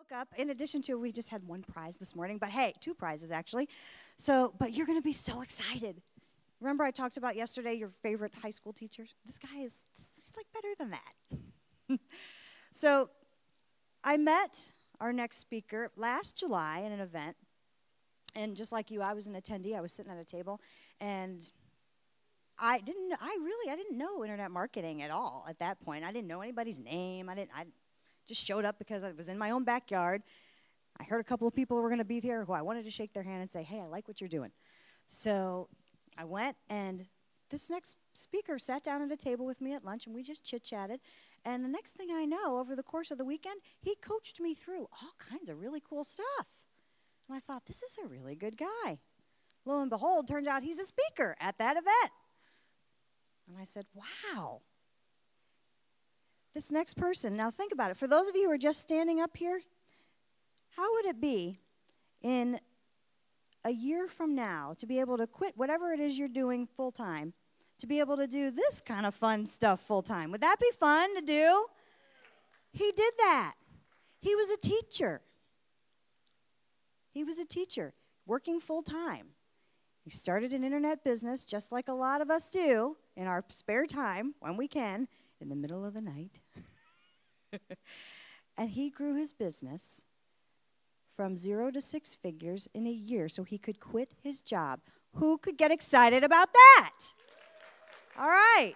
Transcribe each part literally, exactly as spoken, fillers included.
look up, in addition to, we just had one prize this morning, but hey, two prizes actually. So, but you're going to be so excited. Remember I talked about yesterday your favorite high school teachers? This guy is, he's like better than that. So I met our next speaker last July at an event. And just like you, I was an attendee. I was sitting at a table, and I didn't. I really, I didn't know internet marketing at all at that point. I didn't know anybody's name. I didn't. I just showed up because I was in my own backyard. I heard a couple of people who were going to be there who I wanted to shake their hand and say, "Hey, I like what you're doing." So I went, and this next speaker sat down at a table with me at lunch, and we just chit-chatted. And the next thing I know, over the course of the weekend, he coached me through all kinds of really cool stuff. And I thought, this is a really good guy. Lo and behold, turns out he's a speaker at that event. And I said, wow. This next person, now think about it. For those of you who are just standing up here, how would it be in a year from now to be able to quit whatever it is you're doing full-time, to be able to do this kind of fun stuff full-time? Would that be fun to do? He did that. He was a teacher. He was a teacher working full-time. He started an internet business just like a lot of us do in our spare time when we can, in the middle of the night. And he grew his business from zero to six figures in a year so he could quit his job. Who could get excited about that? All right.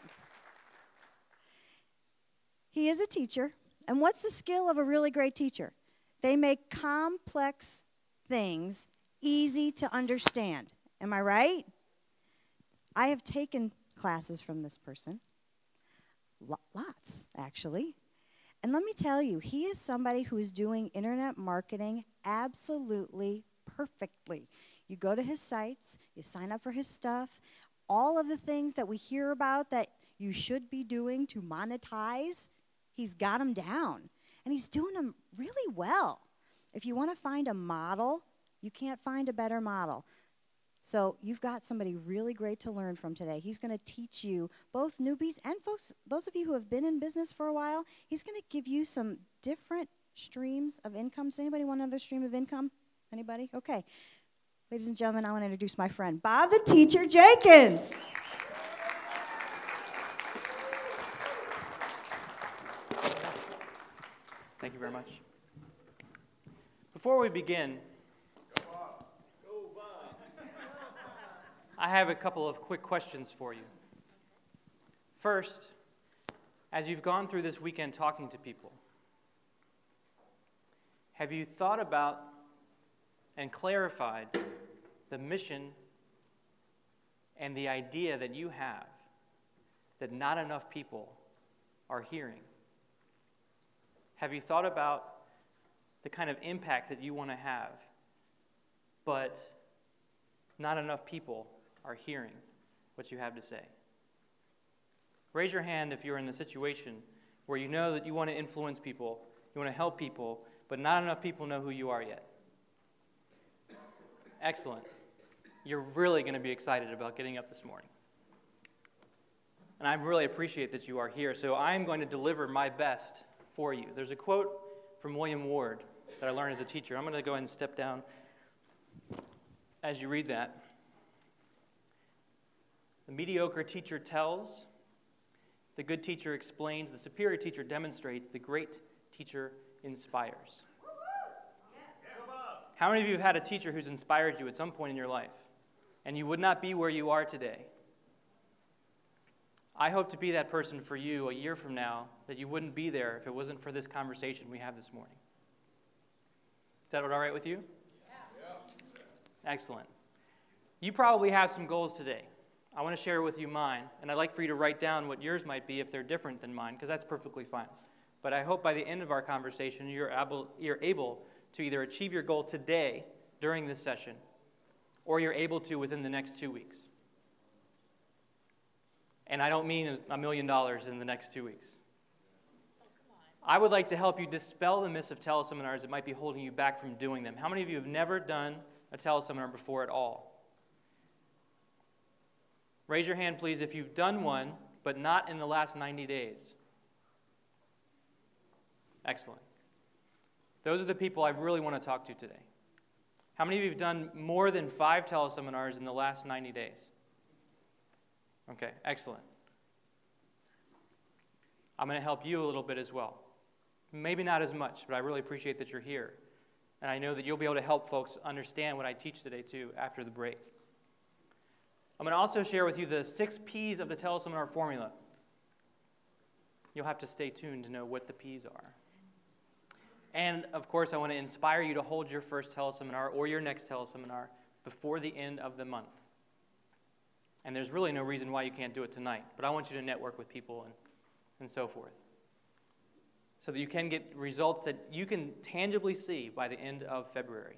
He is a teacher. And what's the skill of a really great teacher? They make complex things easy to understand. Am I right? I have taken classes from this person. Lots, actually. And let me tell you, he is somebody who is doing internet marketing absolutely perfectly. You go to his sites, you sign up for his stuff, all of the things that we hear about that you should be doing to monetize, he's got them down. And he's doing them really well. If you want to find a model, you can't find a better model. So you've got somebody really great to learn from today. He's going to teach you, both newbies and folks, those of you who have been in business for a while, he's going to give you some different streams of income. Does anybody want another stream of income? Anybody? Okay. Ladies and gentlemen, I want to introduce my friend, Bob the Teacher Jenkins. Thank you very much. Before we begin, I have a couple of quick questions for you. First, as you've gone through this weekend talking to people, have you thought about and clarified the mission and the idea that you have that not enough people are hearing? Have you thought about the kind of impact that you want to have, but not enough people are hearing what you have to say? Raise your hand if you're in the situation where you know that you want to influence people, you want to help people, but not enough people know who you are yet. Excellent. You're really going to be excited about getting up this morning. And I really appreciate that you are here, so I'm going to deliver my best for you. There's a quote from William Ward that I learned as a teacher. I'm going to go ahead and step down as you read that. The mediocre teacher tells, the good teacher explains, the superior teacher demonstrates, the great teacher inspires. How many of you have had a teacher who's inspired you at some point in your life, and you would not be where you are today? I hope to be that person for you a year from now, that you wouldn't be there if it wasn't for this conversation we have this morning. Is that all right with you? Yeah. Excellent. You probably have some goals today. I want to share with you mine, and I'd like for you to write down what yours might be if they're different than mine, because that's perfectly fine. But I hope by the end of our conversation, you're able, you're able to either achieve your goal today during this session, or you're able to within the next two weeks. And I don't mean a million dollars in the next two weeks. I would like to help you dispel the myths of teleseminars that might be holding you back from doing them. How many of you have never done a teleseminar before at all? Raise your hand, please, if you've done one, but not in the last ninety days. Excellent. Those are the people I really want to talk to today. How many of you have done more than five teleseminars in the last ninety days? Okay, excellent. I'm going to help you a little bit as well. Maybe not as much, but I really appreciate that you're here. And I know that you'll be able to help folks understand what I teach today, too, after the break. I'm going to also share with you the six P's of the teleseminar formula. You'll have to stay tuned to know what the P's are. And, of course, I want to inspire you to hold your first teleseminar or your next teleseminar before the end of the month. And there's really no reason why you can't do it tonight, but I want you to network with people and, and so forth, so that you can get results that you can tangibly see by the end of February.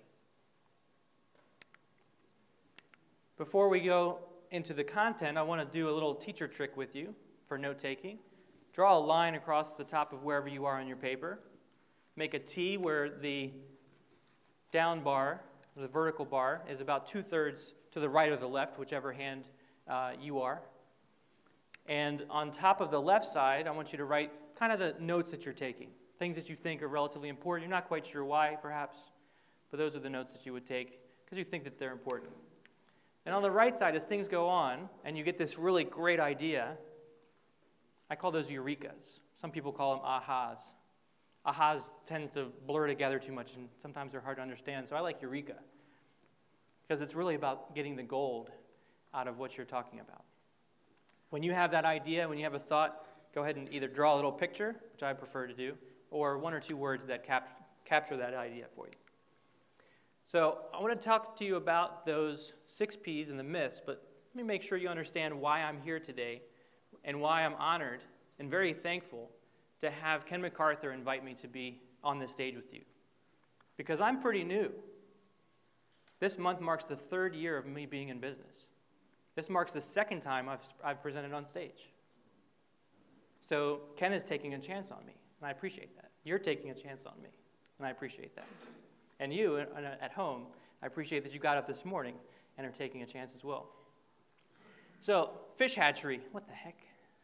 Before we go into the content, I want to do a little teacher trick with you for note-taking. Draw a line across the top of wherever you are on your paper. Make a T where the down bar, the vertical bar, is about two-thirds to the right or the left, whichever hand uh, you are. And on top of the left side, I want you to write kind of the notes that you're taking, things that you think are relatively important. You're not quite sure why, perhaps, but those are the notes that you would take because you think that they're important. And on the right side, as things go on, and you get this really great idea, I call those eurekas. Some people call them ahas. Ahas tends to blur together too much, and sometimes they're hard to understand, so I like eureka, because it's really about getting the gold out of what you're talking about. When you have that idea, when you have a thought, go ahead and either draw a little picture, which I prefer to do, or one or two words that cap capture that idea for you. So I want to talk to you about those six P's and the myths, but let me make sure you understand why I'm here today and why I'm honored and very thankful to have Ken McArthur invite me to be on this stage with you. Because I'm pretty new. This month marks the third year of me being in business. This marks the second time I've, I've presented on stage. So Ken is taking a chance on me, and I appreciate that. You're taking a chance on me, and I appreciate that. And you at home, I appreciate that you got up this morning and are taking a chance as well. So, fish hatchery, what the heck?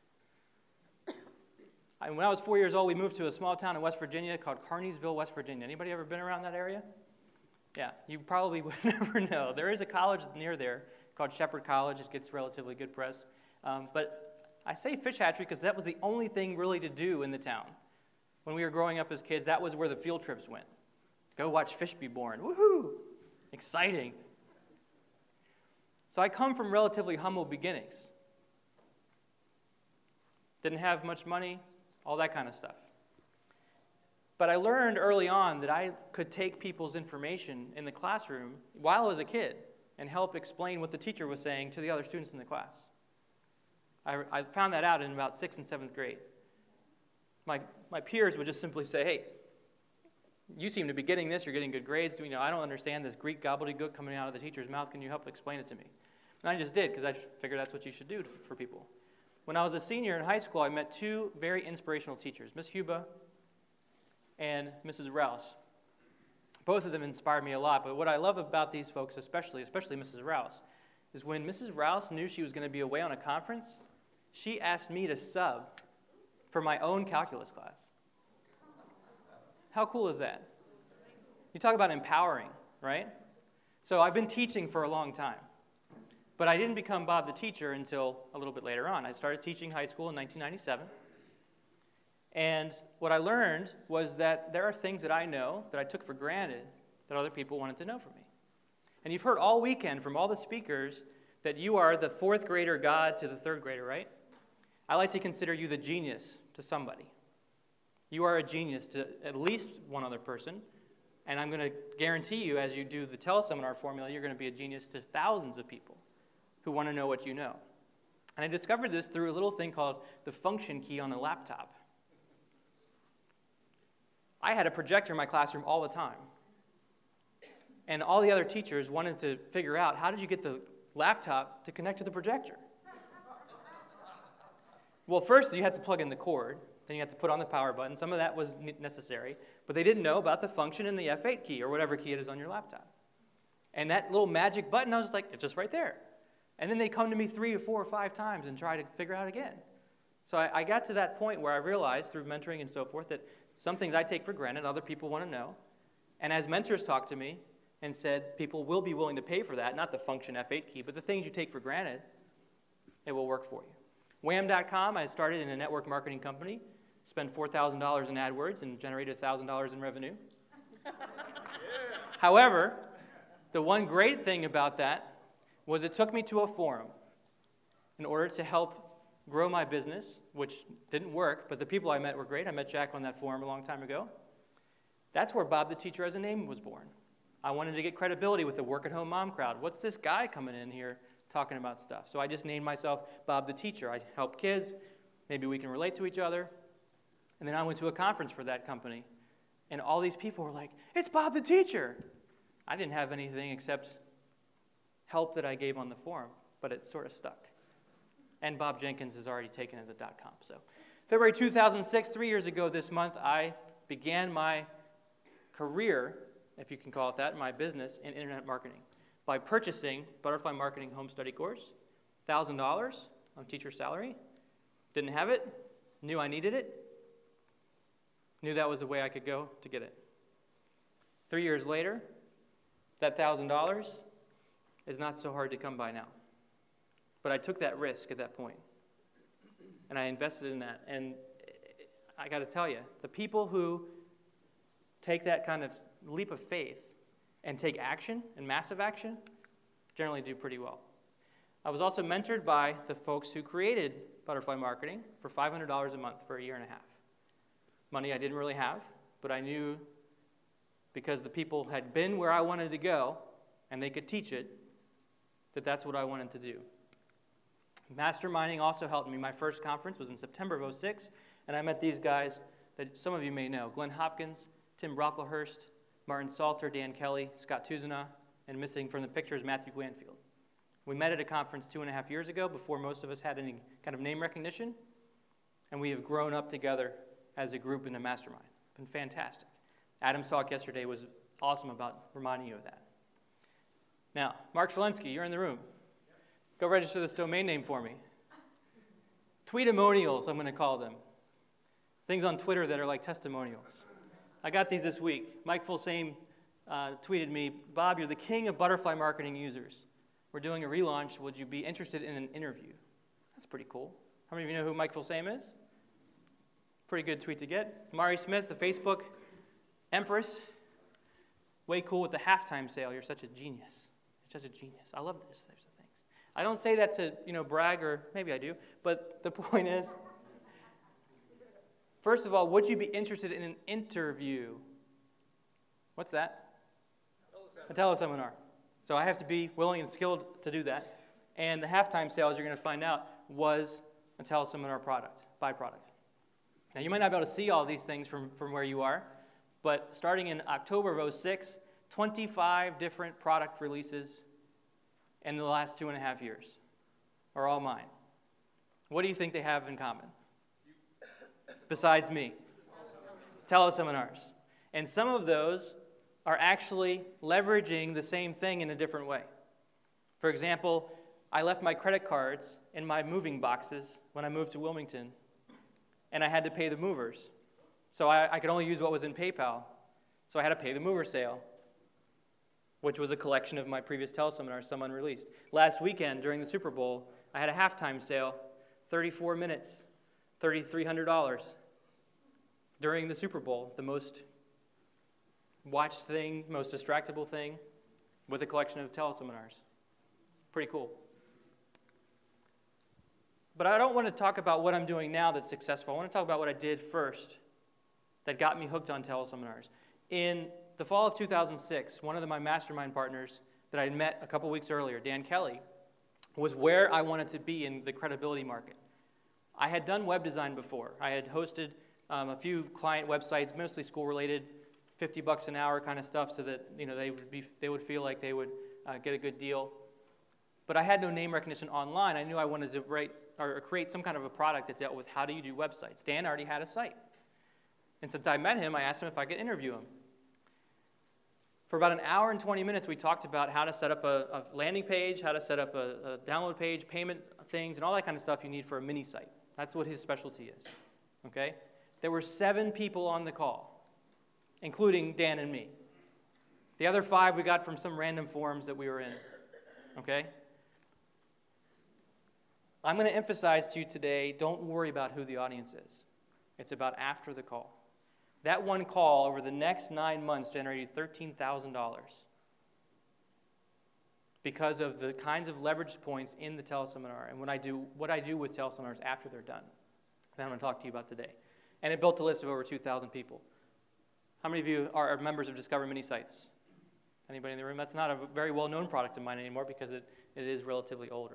I, when I was four years old, we moved to a small town in West Virginia called Carneysville, West Virginia. Anybody ever been around that area? Yeah, you probably would never know. There is a college near there called Shepherd College. It gets relatively good press. Um, but I say fish hatchery because that was the only thing really to do in the town. When we were growing up as kids, that was where the field trips went. Go watch fish be born. Woohoo! Exciting. So I come from relatively humble beginnings. Didn't have much money, all that kind of stuff. But I learned early on that I could take people's information in the classroom while I was a kid and help explain what the teacher was saying to the other students in the class. I, I found that out in about sixth and seventh grade. My, my peers would just simply say, hey, you seem to be getting this, you're getting good grades, you know, I don't understand this Greek gobbledygook coming out of the teacher's mouth, can you help explain it to me? And I just did, because I figured that's what you should do for people. When I was a senior in high school, I met two very inspirational teachers, Miss Huba and Missus Rouse. Both of them inspired me a lot, but what I love about these folks, especially, especially Missus Rouse, is when Missus Rouse knew she was going to be away on a conference, she asked me to sub for my own calculus class. How cool is that? You talk about empowering, right? So I've been teaching for a long time, but I didn't become Bob the teacher until a little bit later on. I started teaching high school in nineteen ninety-seven, and what I learned was that there are things that I know that I took for granted that other people wanted to know from me. And you've heard all weekend from all the speakers that you are the fourth grader God to the third grader, right? I like to consider you the genius to somebody. You are a genius to at least one other person, and I'm going to guarantee you as you do the teleseminar formula, you're going to be a genius to thousands of people who want to know what you know. And I discovered this through a little thing called the function key on a laptop. I had a projector in my classroom all the time, and all the other teachers wanted to figure out, how did you get the laptop to connect to the projector? Well, first you had to plug in the cord. Then you have to put on the power button. Some of that was necessary, but they didn't know about the function in the F eight key or whatever key it is on your laptop. And that little magic button, I was just like, it's just right there. And then they come to me three or four or five times and try to figure out again. So I, I got to that point where I realized through mentoring and so forth that some things I take for granted, other people want to know. And as mentors talked to me and said, people will be willing to pay for that, not the function F eight key, but the things you take for granted, it will work for you. Wham dot com, I started in a network marketing company, spent four thousand dollars in AdWords, and generated one thousand dollars in revenue. Yeah. However, the one great thing about that was it took me to a forum in order to help grow my business, which didn't work, but the people I met were great. I met Jack on that forum a long time ago. That's where Bob the Teacher as a name was born. I wanted to get credibility with the work-at-home mom crowd. What's this guy coming in here talking about stuff? So I just named myself Bob the Teacher. I help kids. Maybe we can relate to each other. And then I went to a conference for that company, and all these people were like, it's Bob the Teacher. I didn't have anything except help that I gave on the forum, but it sort of stuck. And Bob Jenkins is already taken as a .com. So February two thousand six, three years ago this month, I began my career, if you can call it that, my business in internet marketing by purchasing Butterfly Marketing Home Study Course, one thousand dollars on teacher salary. Didn't have it, knew I needed it, knew that was the way I could go to get it. Three years later, that one thousand dollars is not so hard to come by now. But I took that risk at that point, and I invested in that. And I got to tell you, the people who take that kind of leap of faith and take action, and massive action, generally do pretty well. I was also mentored by the folks who created Butterfly Marketing for five hundred dollars a month for a year and a half. Money I didn't really have, but I knew because the people had been where I wanted to go, and they could teach it, that that's what I wanted to do. Masterminding also helped me. My first conference was in September of oh six, and I met these guys that some of you may know, Glenn Hopkins, Tim Brocklehurst, Martin Salter, Dan Kelly, Scott Tuzina, and missing from the pictures, Matthew Glanfield. We met at a conference two and a half years ago before most of us had any kind of name recognition, and we have grown up together as a group in a mastermind. It's been fantastic. Adam's talk yesterday was awesome about reminding you of that. Now, Mark Shalensky, you're in the room. Go register this domain name for me. Tweetimonials, I'm going to call them. Things on Twitter that are like testimonials. I got these this week. Mike Fulsame uh, tweeted me, Bob, you're the king of butterfly marketing users. We're doing a relaunch. Would you be interested in an interview? That's pretty cool. How many of you know who Mike Fulsame is? Pretty good tweet to get. Mari Smith, the Facebook Empress. Way cool with the halftime sale. You're such a genius. You're such a genius. I love those types of things. I don't say that to, you know, brag, or maybe I do, but the point is, first of all, would you be interested in an interview? What's that? A teleseminar. So I have to be willing and skilled to do that. And the halftime sale, as you're going to find out, was a teleseminar product, byproduct. Now, you might not be able to see all these things from, from where you are, but starting in October of oh six, twenty-five different product releases in the last two and a half years are all mine. What do you think they have in common? Besides me? Teleseminars. And some of those are actually leveraging the same thing in a different way. For example, I left my credit cards in my moving boxes when I moved to Wilmington, and I had to pay the movers. So I, I could only use what was in PayPal, so I had to pay the mover sale, which was a collection of my previous teleseminars someone released. Last weekend, during the Super Bowl, I had a halftime sale, thirty-four minutes, three thousand three hundred dollars. During the Super Bowl, the most watched thing, most distractible thing, with a collection of teleseminars. Pretty cool. But I don't want to talk about what I'm doing now that's successful. I want to talk about what I did first that got me hooked on teleseminars. In the fall of two thousand six, one of the, my mastermind partners that I had met a couple weeks earlier, Dan Kelly, was where I wanted to be in the credibility market. I had done web design before. I had hosted um, a few client websites, mostly school-related, fifty bucks an hour kind of stuff, so that you know they would be they would feel like they would uh, get a good deal. But I had no name recognition online. I knew I wanted to write or create some kind of a product that dealt with how do you do websites. Dan already had a site. And since I met him, I asked him if I could interview him. For about an hour and twenty minutes, we talked about how to set up a, a landing page, how to set up a, a download page, payment things, and all that kind of stuff you need for a mini site. That's what his specialty is. Okay? There were seven people on the call, including Dan and me. The other five we got from some random forums that we were in, okay? I'm going to emphasize to you today, don't worry about who the audience is. It's about after the call. That one call over the next nine months generated thirteen thousand dollars because of the kinds of leverage points in the teleseminar and what I do, what I do with teleseminars after they're done. That I'm going to talk to you about today. And it built a list of over two thousand people. How many of you are members of Discover Mini Sites? Anybody in the room? That's not a very well-known product of mine anymore because it, it is relatively older.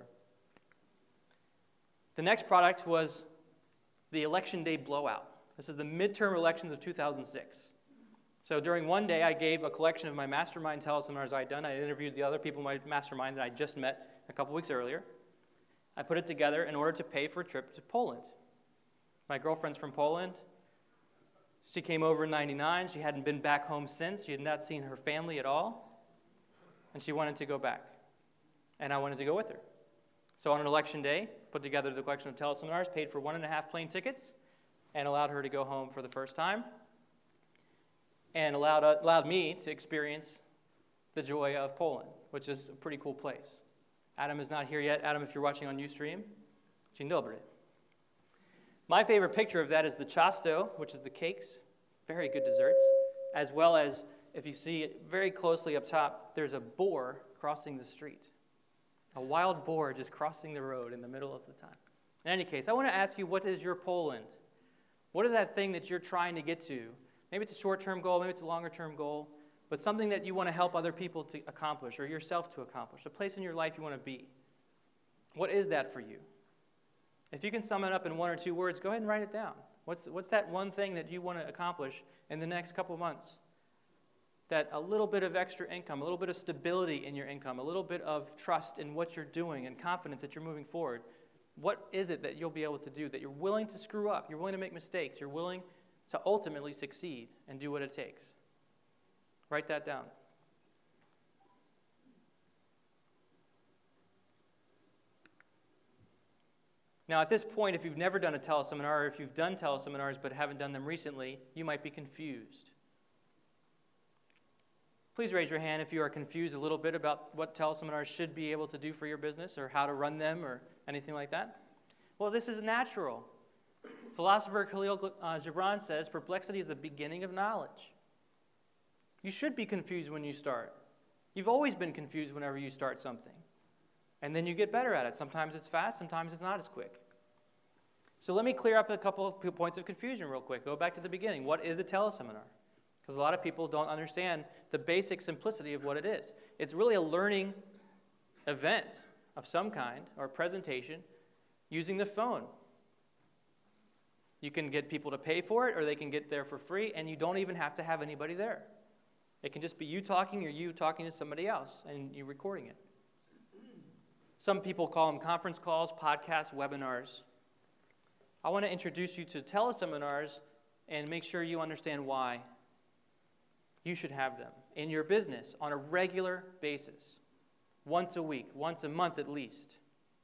The next product was the election day blowout. This is the midterm elections of two thousand six. So during one day, I gave a collection of my mastermind teleseminars I had done. I interviewed the other people in my mastermind that I just met a couple weeks earlier. I put it together in order to pay for a trip to Poland. My girlfriend's from Poland. She came over in ninety-nine. She hadn't been back home since. She had not seen her family at all. And she wanted to go back. And I wanted to go with her. So on an election day, put together the collection of teleseminars, paid for one and a half plane tickets, and allowed her to go home for the first time, and allowed, uh, allowed me to experience the joy of Poland, which is a pretty cool place. Adam is not here yet. Adam, if you're watching on Ustream, dzień dobry. My favorite picture of that is the ciasto, which is the cakes, very good desserts, as well as, if you see it very closely up top, there's a boar crossing the street. A wild boar just crossing the road in the middle of the time. In any case, I want to ask you, what is your Poland? What is that thing that you're trying to get to? Maybe it's a short-term goal, maybe it's a longer-term goal, but something that you want to help other people to accomplish or yourself to accomplish, a place in your life you want to be. What is that for you? If you can sum it up in one or two words, go ahead and write it down. What's, what's that one thing that you want to accomplish in the next couple of months? That a little bit of extra income, a little bit of stability in your income, a little bit of trust in what you're doing and confidence that you're moving forward. What is it that you'll be able to do, that you're willing to screw up, you're willing to make mistakes, you're willing to ultimately succeed and do what it takes? Write that down. Now, at this point, if you've never done a teleseminar, or if you've done teleseminars but haven't done them recently, you might be confused. Please raise your hand if you are confused a little bit about what teleseminars should be able to do for your business or how to run them or anything like that. Well, this is natural. Philosopher Khalil uh, Gibran says, perplexity is the beginning of knowledge. You should be confused when you start. You've always been confused whenever you start something. And then you get better at it. Sometimes it's fast, sometimes it's not as quick. So let me clear up a couple of points of confusion real quick. Go back to the beginning. What is a teleseminar? Because a lot of people don't understand the basic simplicity of what it is. It's really a learning event of some kind, or presentation, using the phone. You can get people to pay for it, or they can get there for free, and you don't even have to have anybody there. It can just be you talking, or you talking to somebody else, and you recording it. Some people call them conference calls, podcasts, webinars. I want to introduce you to teleseminars and make sure you understand why you should have them in your business on a regular basis, once a week, once a month at least.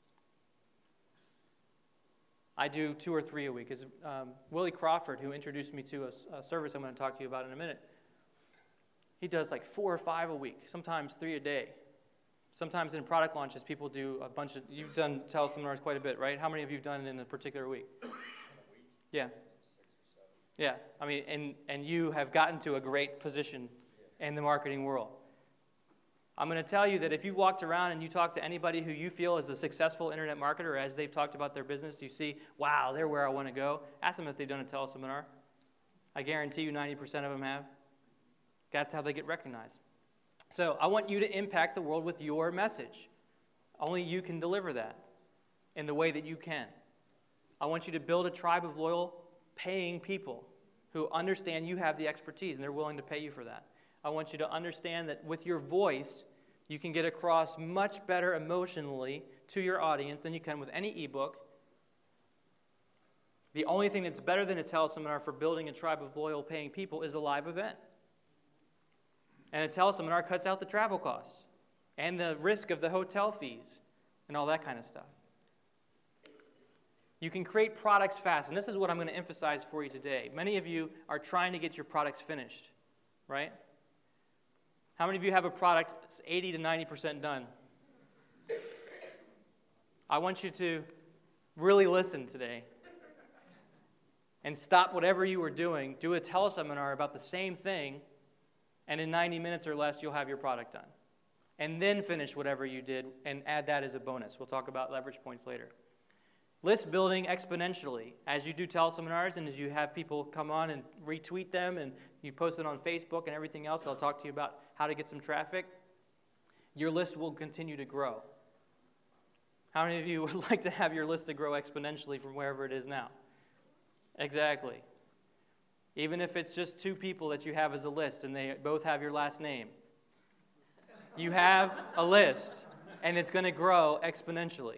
I do two or three a week. As, um, Willie Crawford, who introduced me to a, a service I'm going to talk to you about in a minute, he does like four or five a week, sometimes three a day. Sometimes in product launches, people do a bunch of, you've done teleseminars quite a bit, right? How many have you done in a particular week? In a week? Yeah. Yeah, I mean, and, and you have gotten to a great position in the marketing world. I'm going to tell you that if you've walked around and you talk to anybody who you feel is a successful internet marketer, as they've talked about their business, you see, wow, they're where I want to go. Ask them if they've done a teleseminar. I guarantee you ninety percent of them have. That's how they get recognized. So I want you to impact the world with your message. Only you can deliver that in the way that you can. I want you to build a tribe of loyal, paying people who understand you have the expertise and they're willing to pay you for that. I want you to understand that with your voice, you can get across much better emotionally to your audience than you can with any ebook. The only thing that's better than a teleseminar for building a tribe of loyal, paying people is a live event. And a teleseminar cuts out the travel costs and the risk of the hotel fees and all that kind of stuff. You can create products fast, and this is what I'm going to emphasize for you today. Many of you are trying to get your products finished, right? How How many of you have a product that's eighty to ninety percent done? I want you to really listen today and stop whatever you were doing, do a teleseminar about the same thing, and in ninety minutes or less, you'll have your product done. And then finish whatever you did and add that as a bonus. We'll talk about leverage points later. List building exponentially. As you do teleseminars and as you have people come on and retweet them and you post it on Facebook and everything else, I'll talk to you about how to get some traffic. Your list will continue to grow. How many of you would like to have your list to grow exponentially from wherever it is now? Exactly. Even if it's just two people that you have as a list and they both have your last name. You have a list, and it's going to grow exponentially.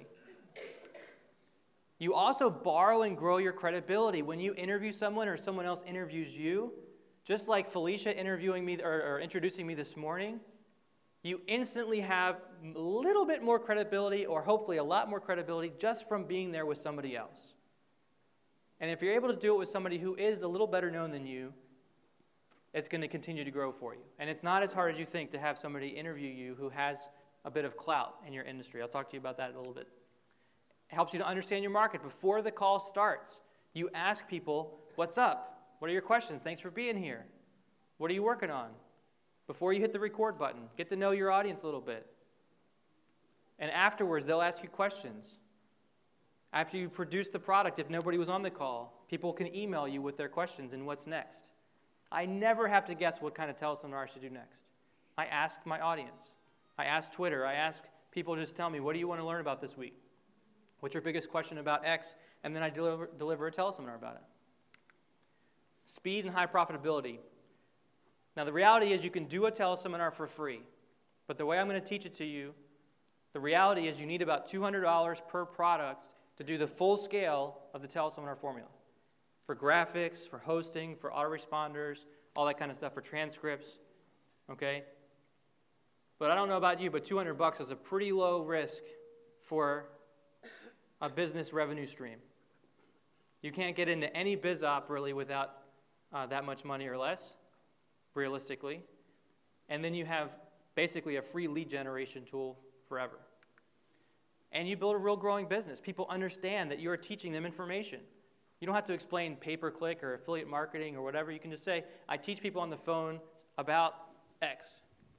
You also borrow and grow your credibility. When you interview someone or someone else interviews you, just like Felicia interviewing me or, or introducing me this morning, you instantly have a little bit more credibility, or hopefully a lot more credibility, just from being there with somebody else. And if you're able to do it with somebody who is a little better known than you, it's going to continue to grow for you. And it's not as hard as you think to have somebody interview you who has a bit of clout in your industry. I'll talk to you about that in a little bit. It helps you to understand your market. Before the call starts, you ask people, what's up? What are your questions? Thanks for being here. What are you working on? Before you hit the record button, get to know your audience a little bit. And afterwards, they'll ask you questions. After you produce the product, if nobody was on the call, people can email you with their questions and what's next. I never have to guess what kind of teleseminar I should do next. I ask my audience. I ask Twitter. I ask people just tell me, what do you want to learn about this week? What's your biggest question about X? And then I deliver, deliver a teleseminar about it. Speed and high profitability. Now, the reality is you can do a teleseminar for free. But the way I'm going to teach it to you, the reality is you need about two hundred dollars per product to do the full scale of the teleseminar formula. For graphics, for hosting, for autoresponders, all that kind of stuff, for transcripts, okay? But I don't know about you, but two hundred bucks is a pretty low risk for a business revenue stream. You can't get into any biz op really without uh, that much money or less, realistically. And then you have basically a free lead generation tool forever. And you build a real growing business. People understand that you're teaching them information. You don't have to explain pay-per-click or affiliate marketing or whatever. You can just say, I teach people on the phone about X.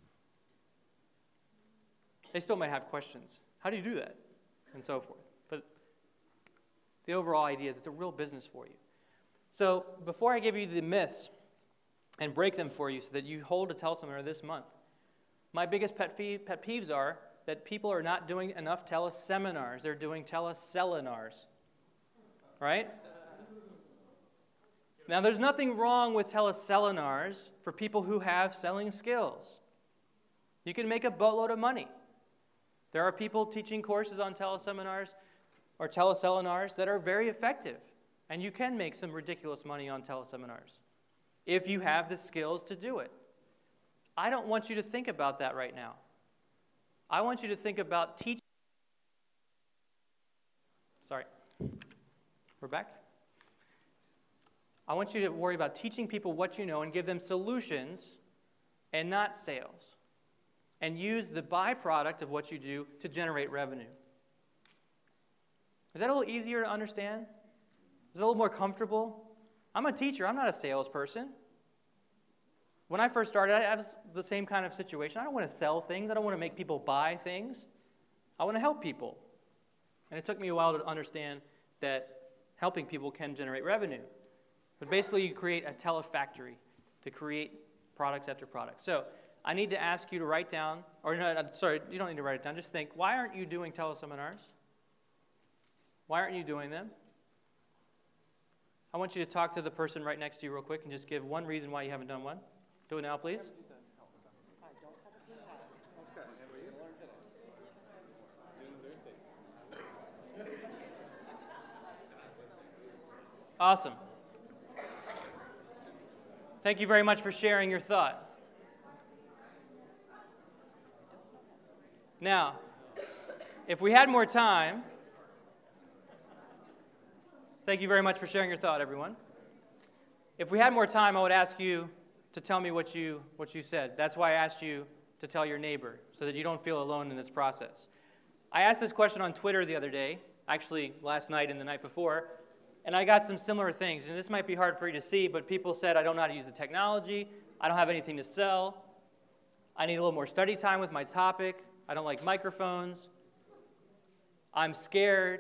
They still might have questions. How do you do that? And so forth. But the overall idea is it's a real business for you. So before I give you the myths and break them for you so that you hold a teleseminar this month, my biggest pet, fee- pet peeves are that people are not doing enough teleseminars. They're doing teleseminars. Right? Now, there's nothing wrong with teleseminars for people who have selling skills. You can make a boatload of money. There are people teaching courses on teleseminars or teleseminars that are very effective, and you can make some ridiculous money on teleseminars if you have the skills to do it. I don't want you to think about that right now. I want you to think about teaching. Sorry. We're back. I want you to worry about teaching people what you know and give them solutions and not sales. And use the byproduct of what you do to generate revenue. Is that a little easier to understand? Is it a little more comfortable? I'm a teacher. I'm not a salesperson. When I first started, I was the same kind of situation. I don't want to sell things. I don't want to make people buy things. I want to help people. And it took me a while to understand that helping people can generate revenue. But basically, you create a telefactory to create products after products. So I need to ask you to write down, or no, sorry, you don't need to write it down. Just think, why aren't you doing teleseminars? Why aren't you doing them? I want you to talk to the person right next to you real quick and just give one reason why you haven't done one. Do it now, please. Awesome. Thank you very much for sharing your thought. Now, if we had more time, thank you very much for sharing your thought, everyone. If we had more time, I would ask you to tell me what you, what you said. That's why I asked you to tell your neighbor, so that you don't feel alone in this process. I asked this question on Twitter the other day, actually last night and the night before, and I got some similar things. And this might be hard for you to see, but people said, I don't know how to use the technology. I don't have anything to sell. I need a little more study time with my topic. I don't like microphones. I'm scared.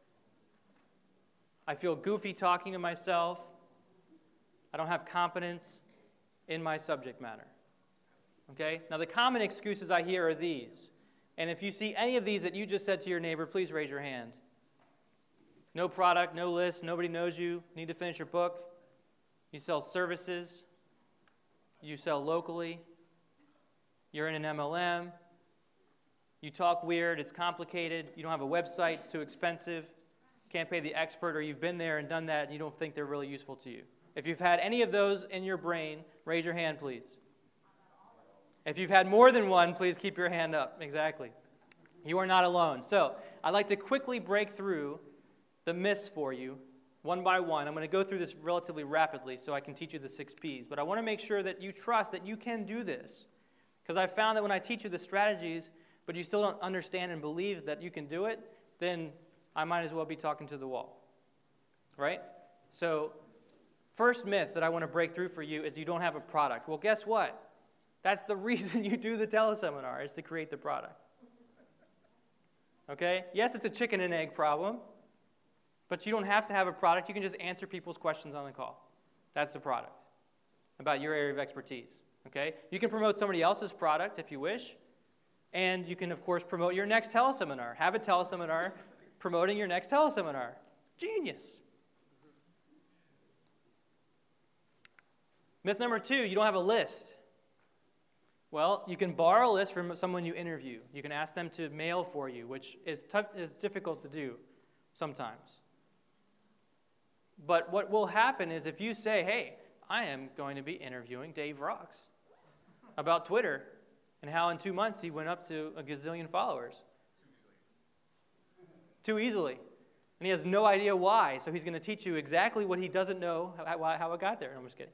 I feel goofy talking to myself. I don't have competence in my subject matter. Okay? Now, the common excuses I hear are these. And if you see any of these that you just said to your neighbor, please raise your hand. No product, no list, nobody knows you, need to finish your book. You sell services. You sell locally. You're in an M L M. You talk weird, it's complicated. You don't have a website, it's too expensive. Can't pay the expert, or you've been there and done that and you don't think they're really useful to you. If you've had any of those in your brain, raise your hand, please. If you've had more than one, please keep your hand up. Exactly. You are not alone. So I'd like to quickly break through the myths for you, one by one. I'm going to go through this relatively rapidly so I can teach you the six P's. But I want to make sure that you trust that you can do this. Because I found that when I teach you the strategies, but you still don't understand and believe that you can do it, then I might as well be talking to the wall. Right? So first myth that I want to break through for you is you don't have a product. Well, guess what? That's the reason you do the teleseminar, is to create the product. Okay? Yes, it's a chicken and egg problem, but you don't have to have a product. You can just answer people's questions on the call. That's the product, about your area of expertise. Okay? You can promote somebody else's product if you wish, and you can, of course, promote your next teleseminar. Have a teleseminar promoting your next teleseminar. It's genius. Myth number two, you don't have a list. Well, you can borrow a list from someone you interview. You can ask them to mail for you, which is tough, is difficult to do sometimes. But what will happen is if you say, hey, I am going to be interviewing Dave Rocks about Twitter and how in two months he went up to a gazillion followers. Too easily. Too easily. And he has no idea why, so he's going to teach you exactly what he doesn't know, how, how it got there. No, I'm just kidding.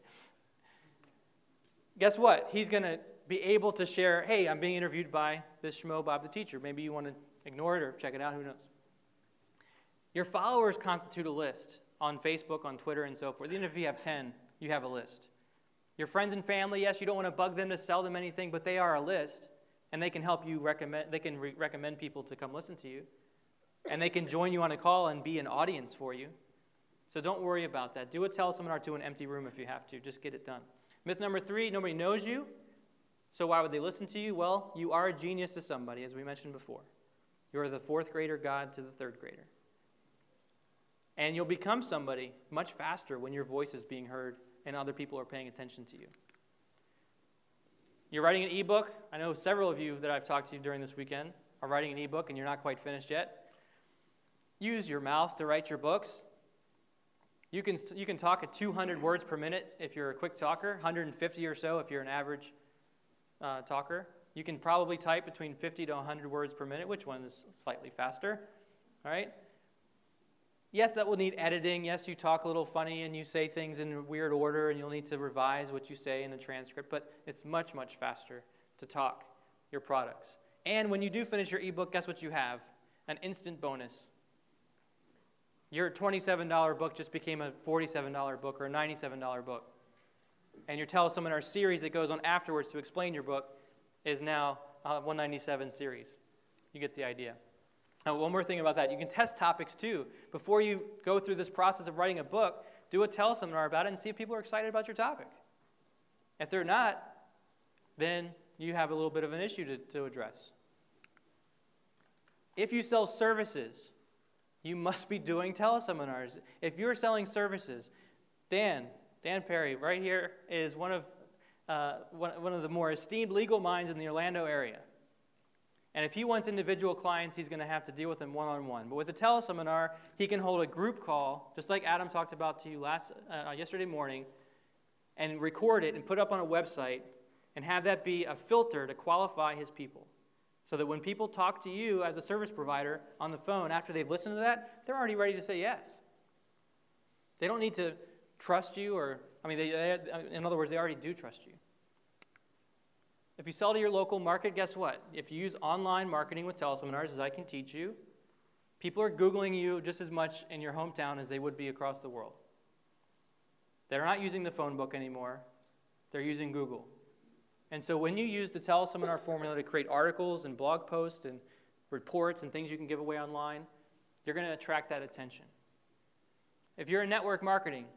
Guess what? He's going to be able to share, hey, I'm being interviewed by this schmo Bob the teacher. Maybe you want to ignore it or check it out, who knows. Your followers constitute a list on Facebook, on Twitter, and so forth. Even if you have ten, you have a list. Your friends and family, yes, you don't want to bug them to sell them anything, but they are a list, and they can help you recommend, they can re- recommend people to come listen to you, and they can join you on a call and be an audience for you. So don't worry about that. Do a teleseminar to an empty room if you have to. Just get it done. Myth number three, nobody knows you. So why would they listen to you? Well, you are a genius to somebody, as we mentioned before. You are the fourth grader God to the third grader. And you'll become somebody much faster when your voice is being heard and other people are paying attention to you. You're writing an ebook. I know several of you that I've talked to during this weekend are writing an ebook and you're not quite finished yet. Use your mouth to write your books. You can, you can talk at two hundred words per minute if you're a quick talker, one hundred fifty or so if you're an average uh, talker. You can probably type between fifty to one hundred words per minute. Which one is slightly faster? All right? Yes, that will need editing. Yes, you talk a little funny and you say things in a weird order and you'll need to revise what you say in the transcript, but it's much, much faster to talk your products. And when you do finish your ebook, guess what you have? An instant bonus. Your twenty-seven dollars book just became a forty-seven dollars book or a ninety-seven dollars book. And your teleseminar series that goes on afterwards to explain your book is now a one hundred ninety-seven dollars series. You get the idea. Now, one more thing about that. You can test topics too. Before you go through this process of writing a book, do a teleseminar about it and see if people are excited about your topic. If they're not, then you have a little bit of an issue to, to address. If you sell services, you must be doing teleseminars. If you're selling services, Dan, Dan Perry, right here, is one of, uh, one, one of the more esteemed legal minds in the Orlando area. And if he wants individual clients, he's going to have to deal with them one-on-one. But with a teleseminar, he can hold a group call, just like Adam talked about to you last uh, yesterday morning, and record it and put it up on a website and have that be a filter to qualify his people. So that when people talk to you as a service provider on the phone after they've listened to that, they're already ready to say yes. They don't need to trust you or I mean, they, they, in other words, they already do trust you. If you sell to your local market, guess what? If you use online marketing with teleseminars, as I can teach you, people are Googling you just as much in your hometown as they would be across the world. They're not using the phone book anymore. They're using Google. And so when you use the teleseminar formula to create articles and blog posts and reports and things you can give away online, you're going to attract that attention. If you're in network marketing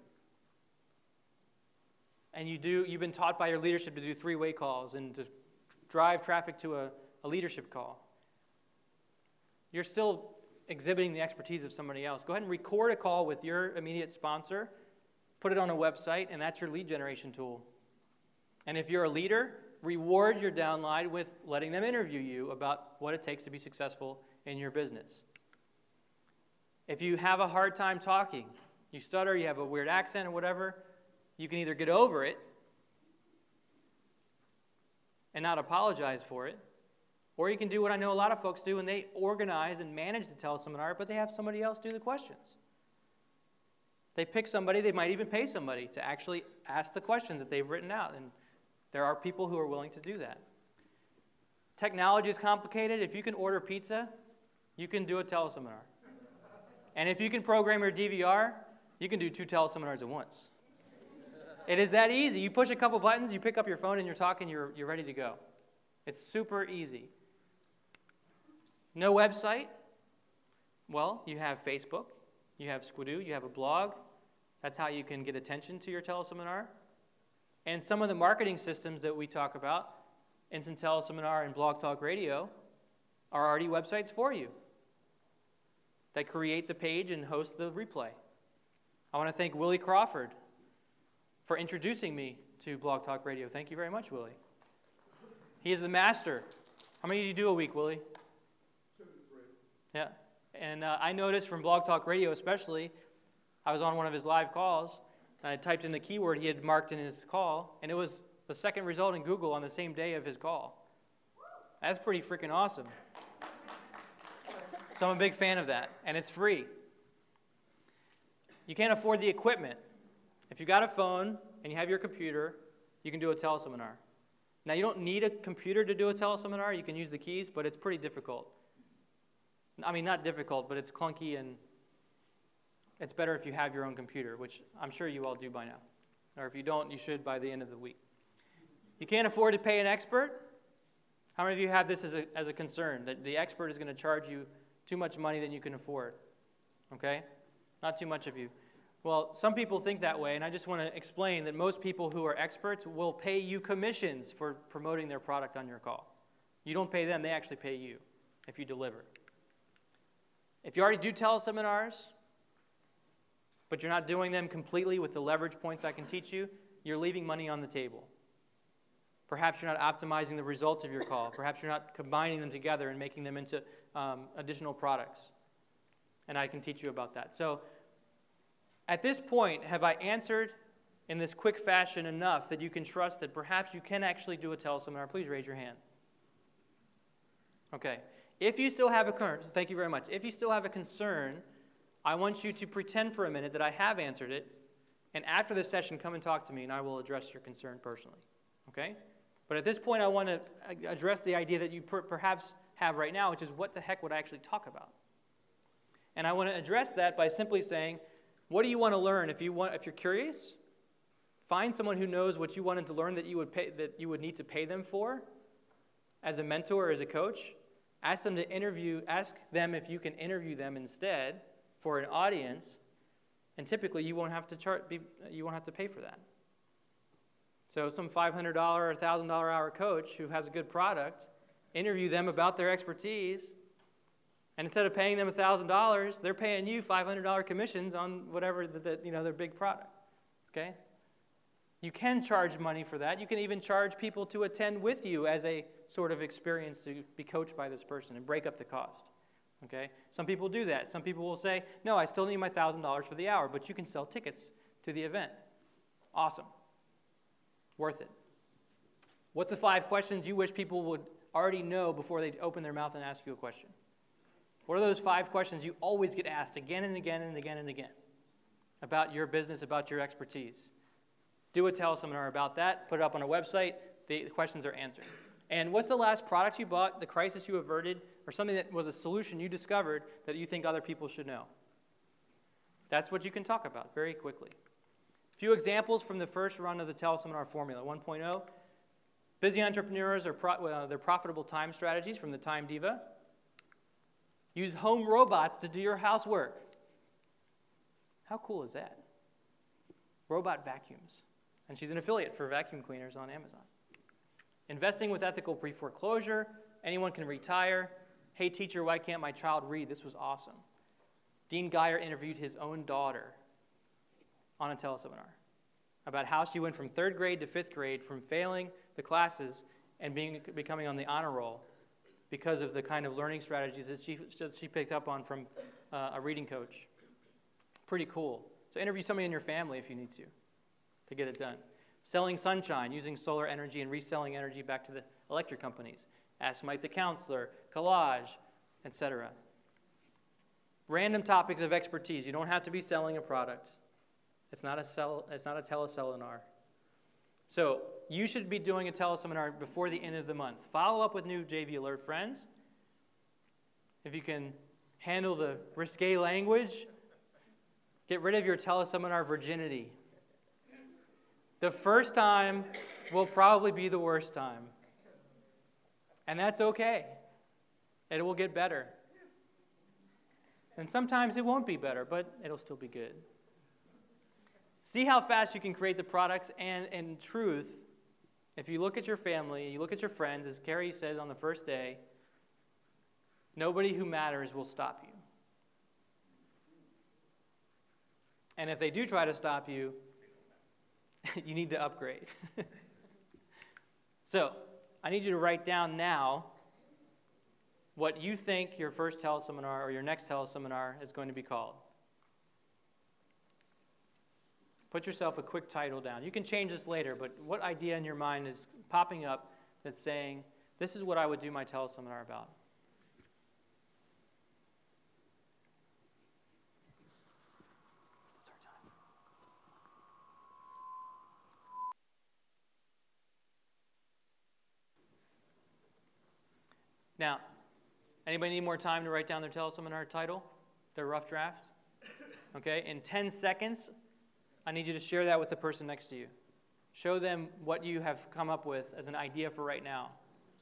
and you do, you've been taught by your leadership to do three-way calls and to drive traffic to a, a leadership call, you're still exhibiting the expertise of somebody else. Go ahead and record a call with your immediate sponsor, put it on a website, and that's your lead generation tool. And if you're a leader, reward your downline with letting them interview you about what it takes to be successful in your business. If you have a hard time talking, you stutter, you have a weird accent or whatever, you can either get over it and not apologize for it, or you can do what I know a lot of folks do, and they organize and manage the teleseminar, but they have somebody else do the questions. They pick somebody, they might even pay somebody to actually ask the questions that they've written out, and there are people who are willing to do that. Technology is complicated. If you can order pizza, you can do a teleseminar. And if you can program your D V R, you can do two teleseminars at once. It is that easy. You push a couple buttons, you pick up your phone, and you're talking, you're, you're ready to go. It's super easy. No website? Well, you have Facebook, you have Squidoo, you have a blog. That's how you can get attention to your teleseminar. And some of the marketing systems that we talk about, Instant Teleseminar and Blog Talk Radio, are already websites for you that create the page and host the replay. I want to thank Willie Crawford for introducing me to Blog Talk Radio. Thank you very much, Willie. He is the master. How many do you do a week, Willie? Two to three. Yeah. And uh, I noticed from Blog Talk Radio especially, I was on one of his live calls, and I typed in the keyword he had marked in his call, and it was the second result in Google on the same day of his call. That's pretty freaking awesome. So I'm a big fan of that, and it's free. You can't afford the equipment. If you got a phone and you have your computer, you can do a teleseminar. Now, you don't need a computer to do a teleseminar. You can use the keys, but it's pretty difficult. I mean, not difficult, but it's clunky, and it's better if you have your own computer, which I'm sure you all do by now. Or if you don't, you should by the end of the week. You can't afford to pay an expert. How many of you have this as a, as a concern, that the expert is going to charge you too much money than you can afford? Okay? Not too much of you. Well, some people think that way, and I just want to explain that most people who are experts will pay you commissions for promoting their product on your call. You don't pay them, they actually pay you if you deliver. If you already do teleseminars, but you're not doing them completely with the leverage points I can teach you, you're leaving money on the table. Perhaps you're not optimizing the results of your call. Perhaps you're not combining them together and making them into um, additional products. And I can teach you about that. So at this point, have I answered in this quick fashion enough that you can trust that perhaps you can actually do a teleseminar? Please raise your hand. Okay. If you still have a concern, thank you very much. If you still have a concern, I want you to pretend for a minute that I have answered it, and after the session, come and talk to me, and I will address your concern personally. Okay? But at this point, I want to address the idea that you per perhaps have right now, which is what the heck would I actually talk about? And I want to address that by simply saying, what do you want to learn? If you want, if you're curious, find someone who knows what you wanted to learn that you would pay, that you would need to pay them for, as a mentor or as a coach. Ask them to interview. Ask them if you can interview them instead for an audience, and typically you won't have to chart. Be, you won't have to pay for that. So some five hundred dollar or one thousand dollar hour coach who has a good product, interview them about their expertise, and instead of paying them one thousand dollars, they're paying you five hundred dollar commissions on whatever the, the, you know, their big product. Okay? You can charge money for that. You can even charge people to attend with you as a sort of experience to be coached by this person and break up the cost. Okay? Some people do that. Some people will say, no, I still need my one thousand dollars for the hour, but you can sell tickets to the event. Awesome. Worth it. What's the five questions you wish people would already know before they open their mouth and ask you a question? What are those five questions you always get asked again and again and again and again about your business, about your expertise? Do a teleseminar about that. Put it up on a website. The questions are answered. And what's the last product you bought, the crisis you averted, or something that was a solution you discovered that you think other people should know? That's what you can talk about very quickly. A few examples from the first run of the teleseminar formula. one point oh, busy entrepreneurs or pro, uh, their profitable time strategies from the Time Diva. Use home robots to do your housework. How cool is that? Robot vacuums. And she's an affiliate for vacuum cleaners on Amazon. Investing with ethical pre-foreclosure. Anyone can retire. Hey, teacher, why can't my child read? This was awesome. Dean Geyer interviewed his own daughter on a teleseminar about how she went from third grade to fifth grade, from failing the classes and being, becoming on the honor roll because of the kind of learning strategies that she, that she picked up on from uh, a reading coach. Pretty cool. So interview somebody in your family if you need to, to get it done. Selling sunshine, using solar energy and reselling energy back to the electric companies. Ask Mike the Counselor, collage, et cetera. Random topics of expertise. You don't have to be selling a product. It's not a, sell, it's not a teleseminar. So you should be doing a teleseminar before the end of the month. Follow up with new J V Alert friends. If you can handle the risque language, get rid of your teleseminar virginity. The first time will probably be the worst time. And that's okay. It will get better. And sometimes it won't be better, but it'll still be good. See how fast you can create the products, and in truth, if you look at your family, you look at your friends, as Carrie said on the first day, nobody who matters will stop you. And if they do try to stop you, you need to upgrade. So, I need you to write down now what you think your first teleseminar or your next teleseminar is going to be called. Put yourself a quick title down. You can change this later, but what idea in your mind is popping up that's saying, this is what I would do my teleseminar about? Now, anybody need more time to write down their teleseminar title, their rough draft? Okay, in ten seconds, I need you to share that with the person next to you. Show them what you have come up with as an idea for right now.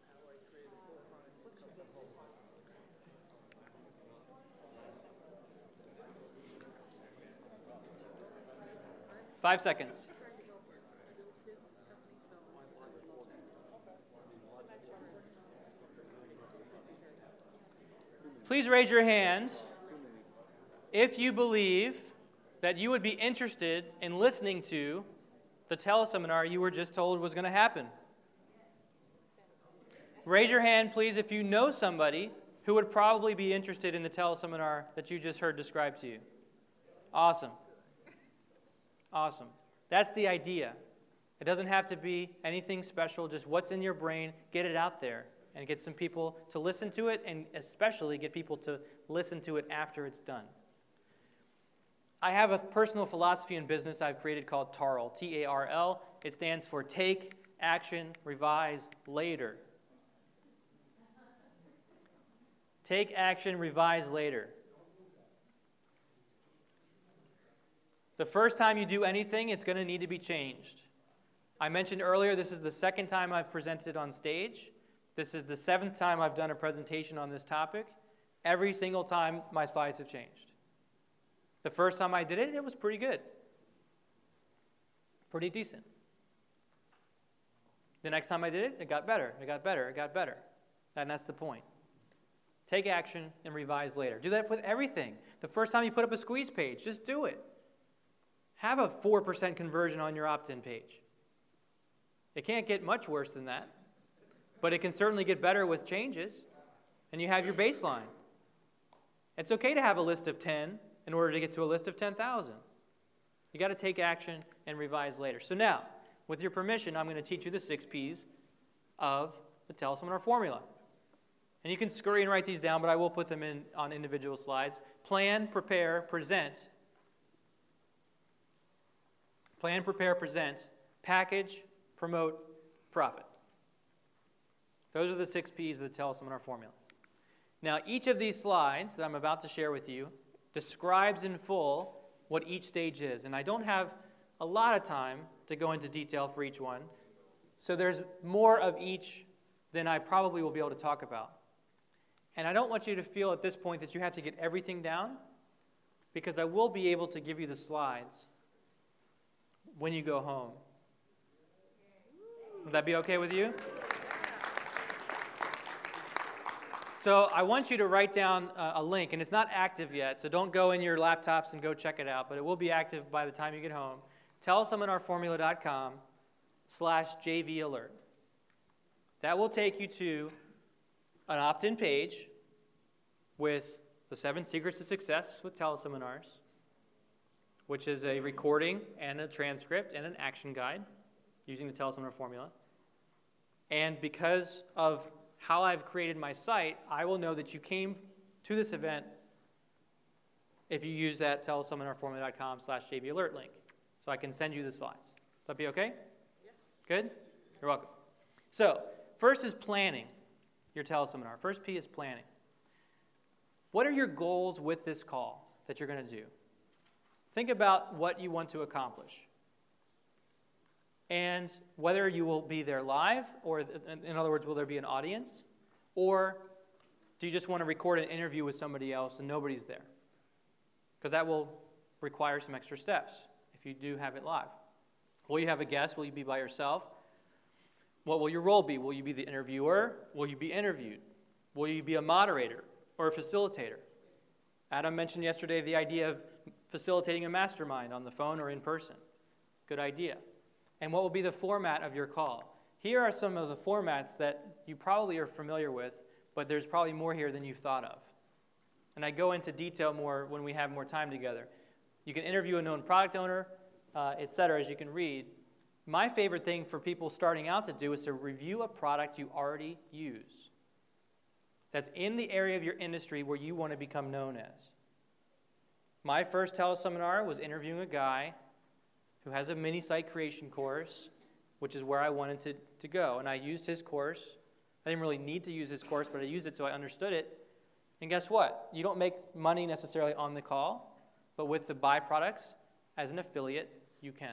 Five seconds. Please raise your hand if you believe that you would be interested in listening to the teleseminar you were just told was going to happen. Raise your hand, please, if you know somebody who would probably be interested in the teleseminar that you just heard described to you. Awesome. Awesome. That's the idea. It doesn't have to be anything special, just what's in your brain, get it out there. And get some people to listen to it, and especially get people to listen to it after it's done. I have a personal philosophy in business I've created called T A R L, T A R L. It stands for Take, Action, Revise, Later. Take action, revise later. The first time you do anything, it's going to need to be changed. I mentioned earlier this is the second time I've presented on stage. This is the seventh time I've done a presentation on this topic. Every single time, my slides have changed. The first time I did it, it was pretty good. Pretty decent. The next time I did it, it got better, it got better, it got better. And that's the point. Take action and revise later. Do that with everything. The first time you put up a squeeze page, just do it. Have a four percent conversion on your opt-in page. It can't get much worse than that. But it can certainly get better with changes, and you have your baseline. It's okay to have a list of ten in order to get to a list of ten thousand. You got to take action and revise later. So now, with your permission, I'm going to teach you the six P's of the teleseminar formula. And you can scurry and write these down, but I will put them in on individual slides. Plan, prepare, present. Plan, prepare, present package, promote, profit. Those are the six P's of the teleseminar formula. Now, each of these slides that I'm about to share with you describes in full what each stage is. And I don't have a lot of time to go into detail for each one. So there's more of each than I probably will be able to talk about. And I don't want you to feel at this point that you have to get everything down, because I will be able to give you the slides when you go home. Would that be okay with you? So I want you to write down uh, a link, and it's not active yet, so don't go in your laptops and go check it out, but it will be active by the time you get home. teleseminarformula.com slash JV alert. That will take you to an opt-in page with the seven secrets to success with teleseminars, which is a recording and a transcript and an action guide using the teleseminar formula. And because of how I've created my site, I will know that you came to this event if you use that teleseminarformula.com slash JV alert link. So I can send you the slides. Would that be okay? Yes. Good? You're welcome. So, first is planning your teleseminar. First P is planning. What are your goals with this call that you're going to do? Think about what you want to accomplish. And whether you will be there live, or in other words, will there be an audience? Or do you just want to record an interview with somebody else and nobody's there? Because that will require some extra steps if you do have it live. Will you have a guest? Will you be by yourself? What will your role be? Will you be the interviewer? Will you be interviewed? Will you be a moderator or a facilitator? Adam mentioned yesterday the idea of facilitating a mastermind on the phone or in person. Good idea. And what will be the format of your call? Here are some of the formats that you probably are familiar with, but there's probably more here than you've thought of. And I go into detail more when we have more time together. You can interview a known product owner, uh, et cetera, as you can read. My favorite thing for people starting out to do is to review a product you already use that's in the area of your industry where you want to become known as. My first teleseminar was interviewing a guy who has a mini site creation course, which is where I wanted to, to go. And I used his course. I didn't really need to use his course, but I used it so I understood it. And guess what? You don't make money necessarily on the call, but with the byproducts, as an affiliate, you can.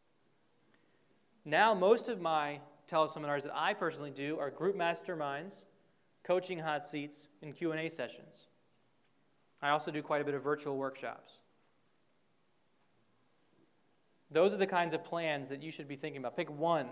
Now, most of my teleseminars that I personally do are group masterminds, coaching hot seats, and Q and A sessions. I also do quite a bit of virtual workshops. Those are the kinds of plans that you should be thinking about. Pick one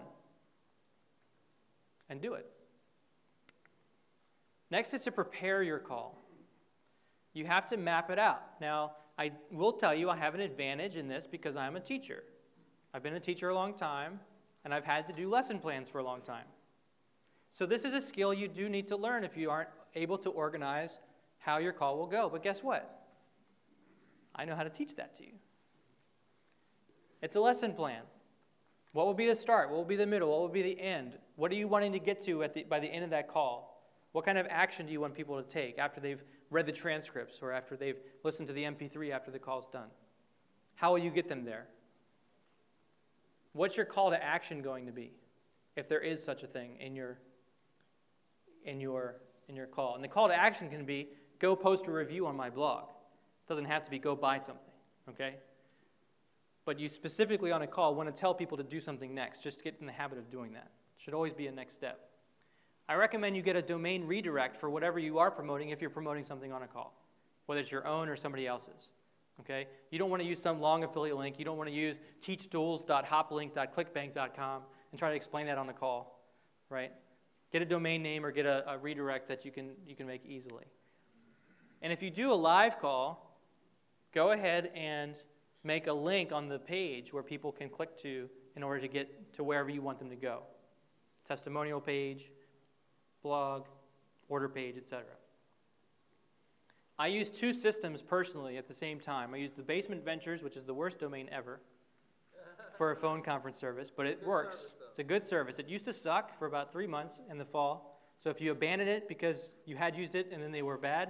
and do it. Next is to prepare your call. You have to map it out. Now, I will tell you I have an advantage in this because I'm a teacher. I've been a teacher a long time, and I've had to do lesson plans for a long time. So this is a skill you do need to learn if you aren't able to organize how your call will go. But guess what? I know how to teach that to you. It's a lesson plan. What will be the start? What will be the middle? What will be the end? What are you wanting to get to at the, by the end of that call? What kind of action do you want people to take after they've read the transcripts or after they've listened to the M P three after the call's done? How will you get them there? What's your call to action going to be, if there is such a thing in your, in your, in your call? And the call to action can be, go post a review on my blog. It doesn't have to be, go buy something, okay? But you specifically on a call want to tell people to do something next. Just get in the habit of doing that. It should always be a next step. I recommend you get a domain redirect for whatever you are promoting if you're promoting something on a call, whether it's your own or somebody else's. Okay? You don't want to use some long affiliate link. You don't want to use teach tools dot hoplink dot clickbank dot com and try to explain that on the call, right? Get a domain name or get a, a redirect that you can, you can make easily. And if you do a live call, go ahead and make a link on the page where people can click to in order to get to wherever you want them to go. Testimonial page, blog, order page, et cetera. I use two systems personally at the same time. I use the Basement Ventures, which is the worst domain ever, for a phone conference service, but it works. Service, it's a good service. It used to suck for about three months in the fall. So if you abandon it because you had used it and then they were bad,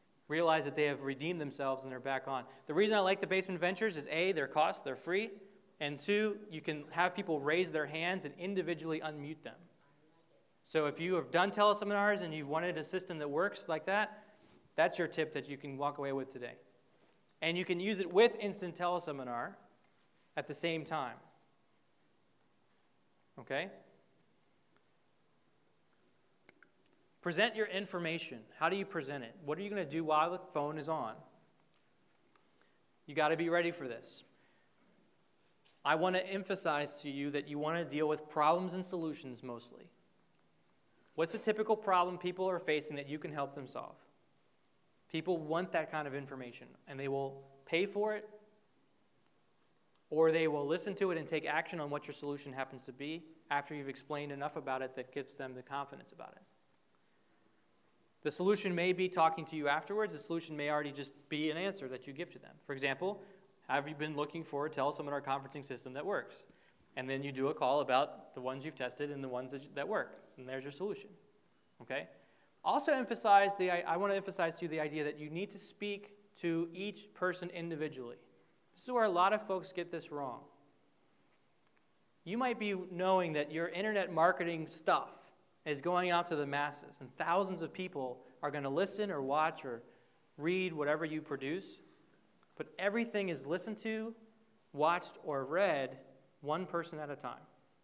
realize that they have redeemed themselves and they're back on. The reason I like the Basement Ventures is A, their cost, they're free, And two, you can have people raise their hands and individually unmute them. So if you have done teleseminars and you've wanted a system that works like that, that's your tip that you can walk away with today. And you can use it with Instant Teleseminar at the same time. Okay? Present your information. How do you present it? What are you going to do while the phone is on? You got to be ready for this. I want to emphasize to you that you want to deal with problems and solutions mostly. What's the typical problem people are facing that you can help them solve? People want that kind of information, and they will pay for it, or they will listen to it and take action on what your solution happens to be after you've explained enough about it that gives them the confidence about it. The solution may be talking to you afterwards. The solution may already just be an answer that you give to them. For example, have you been looking for a teleseminar conferencing system that works? And then you do a call about the ones you've tested and the ones that, that work. And there's your solution. Okay? Also emphasize the, I, I want to emphasize to you the idea that you need to speak to each person individually. This is where a lot of folks get this wrong. You might be knowing that your internet marketing stuff is going out to the masses, and thousands of people are going to listen or watch or read whatever you produce, but everything is listened to, watched, or read one person at a time.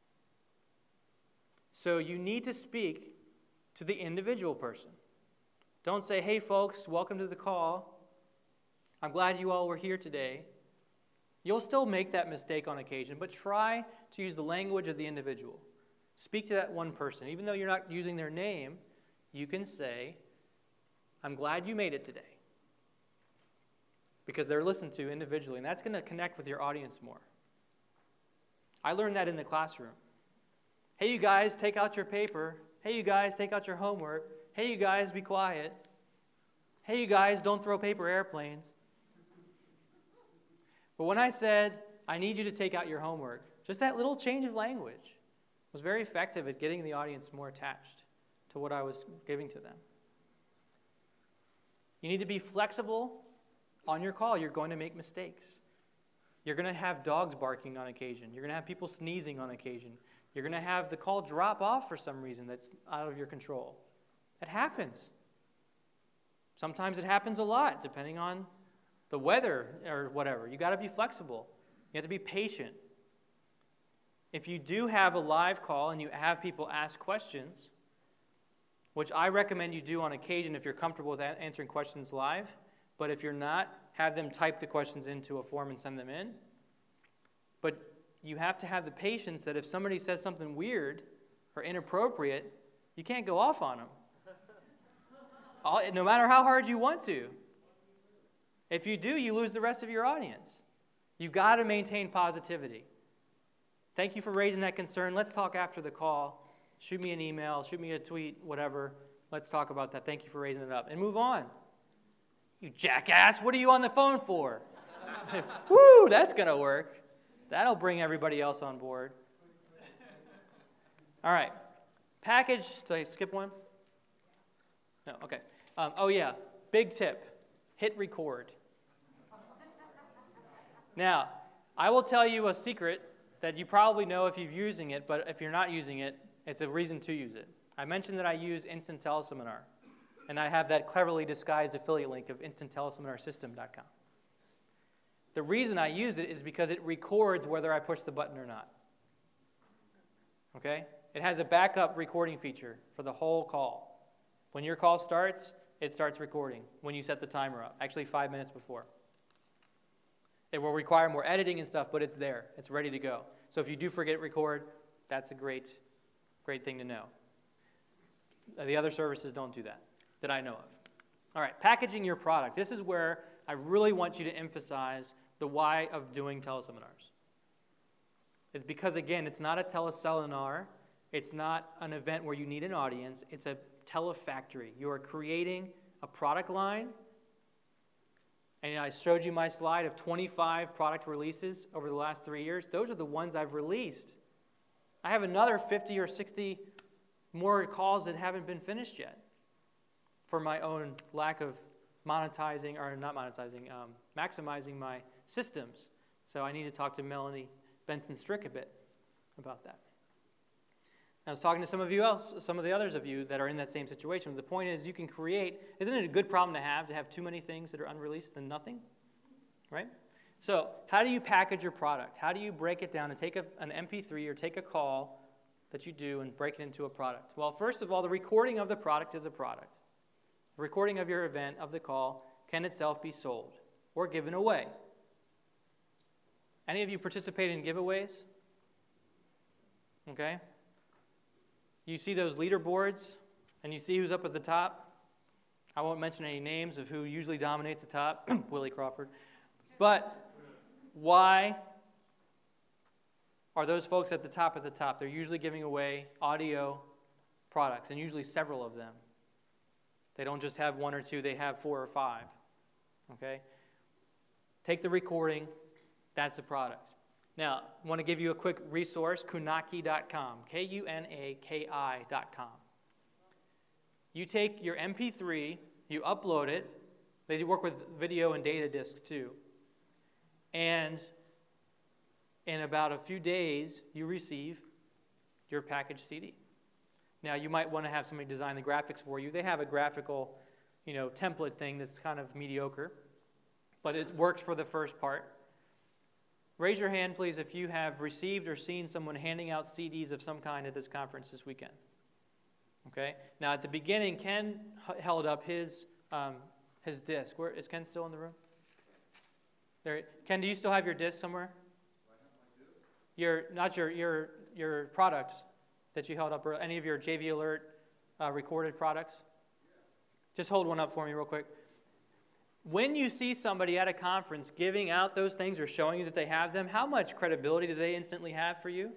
So you need to speak to the individual person. Don't say, hey folks, welcome to the call. I'm glad you all were here today. You'll still make that mistake on occasion, but try to use the language of the individual. Speak to that one person. Even though you're not using their name, you can say, I'm glad you made it today. Because they're listened to individually, and that's going to connect with your audience more. I learned that in the classroom. Hey, you guys, take out your paper. Hey, you guys, take out your homework. Hey, you guys, be quiet. Hey, you guys, don't throw paper airplanes. But when I said, I need you to take out your homework, just that little change of language was very effective at getting the audience more attached to what I was giving to them. You need to be flexible on your call. You're going to make mistakes. You're going to have dogs barking on occasion. You're going to have people sneezing on occasion. You're going to have the call drop off for some reason that's out of your control. It happens. Sometimes it happens a lot, depending on the weather or whatever. You got to be flexible. You have to be patient. If you do have a live call and you have people ask questions, which I recommend you do on occasion if you're comfortable with answering questions live, but if you're not, have them type the questions into a form and send them in. But you have to have the patience that if somebody says something weird or inappropriate, you can't go off on them. No matter how hard you want to. If you do, you lose the rest of your audience. You've got to maintain positivity. Thank you for raising that concern. Let's talk after the call. Shoot me an email, shoot me a tweet, whatever. Let's talk about that. Thank you for raising it up. And move on. You jackass, what are you on the phone for? Woo, that's going to work. That'll bring everybody else on board. All right. Package, did I skip one? No, okay. Um, oh, yeah, big tip. Hit record. Now, I will tell you a secret that you probably know if you're using it, but if you're not using it, it's a reason to use it. I mentioned that I use Instant Teleseminar, and I have that cleverly disguised affiliate link of instant teleseminar system dot com. The reason I use it is because it records whether I push the button or not. Okay? It has a backup recording feature for the whole call. When your call starts, it starts recording when you set the timer up, actually five minutes before. It will require more editing and stuff, but it's there. It's ready to go. So if you do forget record, that's a great, great thing to know. The other services don't do that, that I know of. All right, packaging your product. This is where I really want you to emphasize the why of doing teleseminars. It's because, again, it's not a teleseminar. It's not an event where you need an audience. It's a telefactory. You are creating a product line. And I showed you my slide of twenty-five product releases over the last three years. Those are the ones I've released. I have another fifty or sixty more calls that haven't been finished yet for my own lack of monetizing, or not monetizing, um, maximizing my systems. So I need to talk to Melanie Benson Strick a bit about that. I was talking to some of you else, some of the others of you that are in that same situation. The point is, you can create, isn't it a good problem to have, to have too many things that are unreleased than nothing? Right? So, how do you package your product? How do you break it down and take a, an M P three or take a call that you do and break it into a product? Well, first of all, the recording of the product is a product. The recording of your event, of the call, can itself be sold or given away. Any of you participate in giveaways? Okay. You see those leaderboards, and you see who's up at the top. I won't mention any names of who usually dominates the top, Willie Crawford. But why are those folks at the top at the top? They're usually giving away audio products, and usually several of them. They don't just have one or two, they have four or five. Okay? Take the recording, that's a product. Now, I want to give you a quick resource, kunaki dot com, K U N A K I dot com. You take your M P three, you upload it. They work with video and data disks too. And in about a few days, you receive your packaged C D. Now, you might want to have somebody design the graphics for you. They have a graphical, you know, template thing that's kind of mediocre, but it works for the first part. Raise your hand, please, if you have received or seen someone handing out C Ds of some kind at this conference this weekend. Okay? Now, at the beginning, Ken h- held up his um, his disc. Where is Ken still in the room? There. Ken, do you still have your disc somewhere? Do I have my disc? Your not your your your product that you held up, or any of your J V Alert uh, recorded products? Yeah. Just hold one up for me real quick. When you see somebody at a conference giving out those things or showing you that they have them, how much credibility do they instantly have for you?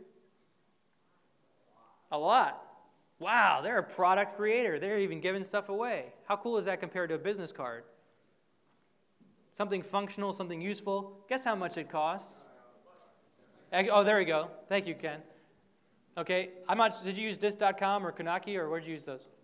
A lot. Wow, they're a product creator. They're even giving stuff away. How cool is that compared to a business card? Something functional, something useful. Guess how much it costs? Oh, there we go. Thank you, Ken. Okay, I'm not, did you use disc dot com or Kunaki, or where did you use those?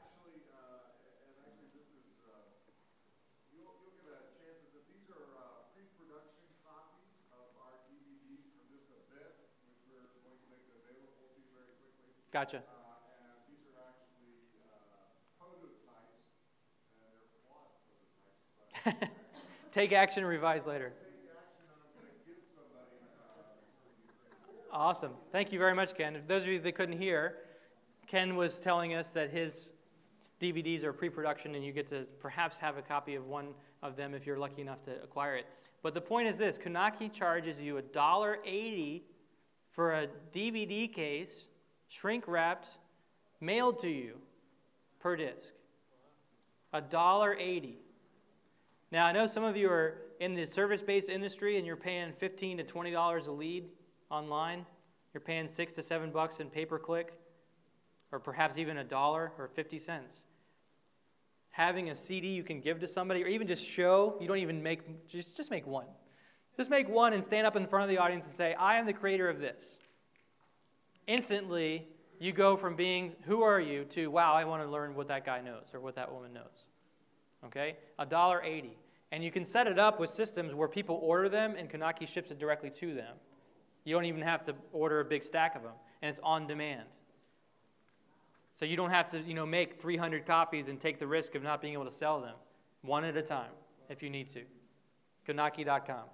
Gotcha. Uh, and these are actually uh, prototypes, and they're flawed prototypes. But Take action and revise later. take action, I'm going to give somebody uh, these things. Awesome. Thank you very much, Ken. For those of you that couldn't hear, Ken was telling us that his D V Ds are pre-production, and you get to perhaps have a copy of one of them if you're lucky enough to acquire it. But the point is this: Kunaki charges you one dollar eighty for a D V D case, shrink-wrapped, mailed to you per disc. one dollar eighty. Now, I know some of you are in the service-based industry and you're paying fifteen to twenty dollars a lead online. You're paying six to seven bucks in pay-per-click, or perhaps even a dollar or fifty cents. Having a C D you can give to somebody, or even just show, you don't even make, just, just make one. Just make one and stand up in front of the audience and say, I am the creator of this. Instantly, you go from being, who are you, to, wow, I want to learn what that guy knows or what that woman knows. Okay? one dollar eighty. And you can set it up with systems where people order them and Kunaki ships it directly to them. You don't even have to order a big stack of them. And it's on demand. So you don't have to, you know, make three hundred copies and take the risk of not being able to sell them. One at a time, if you need to. Kunaki dot com.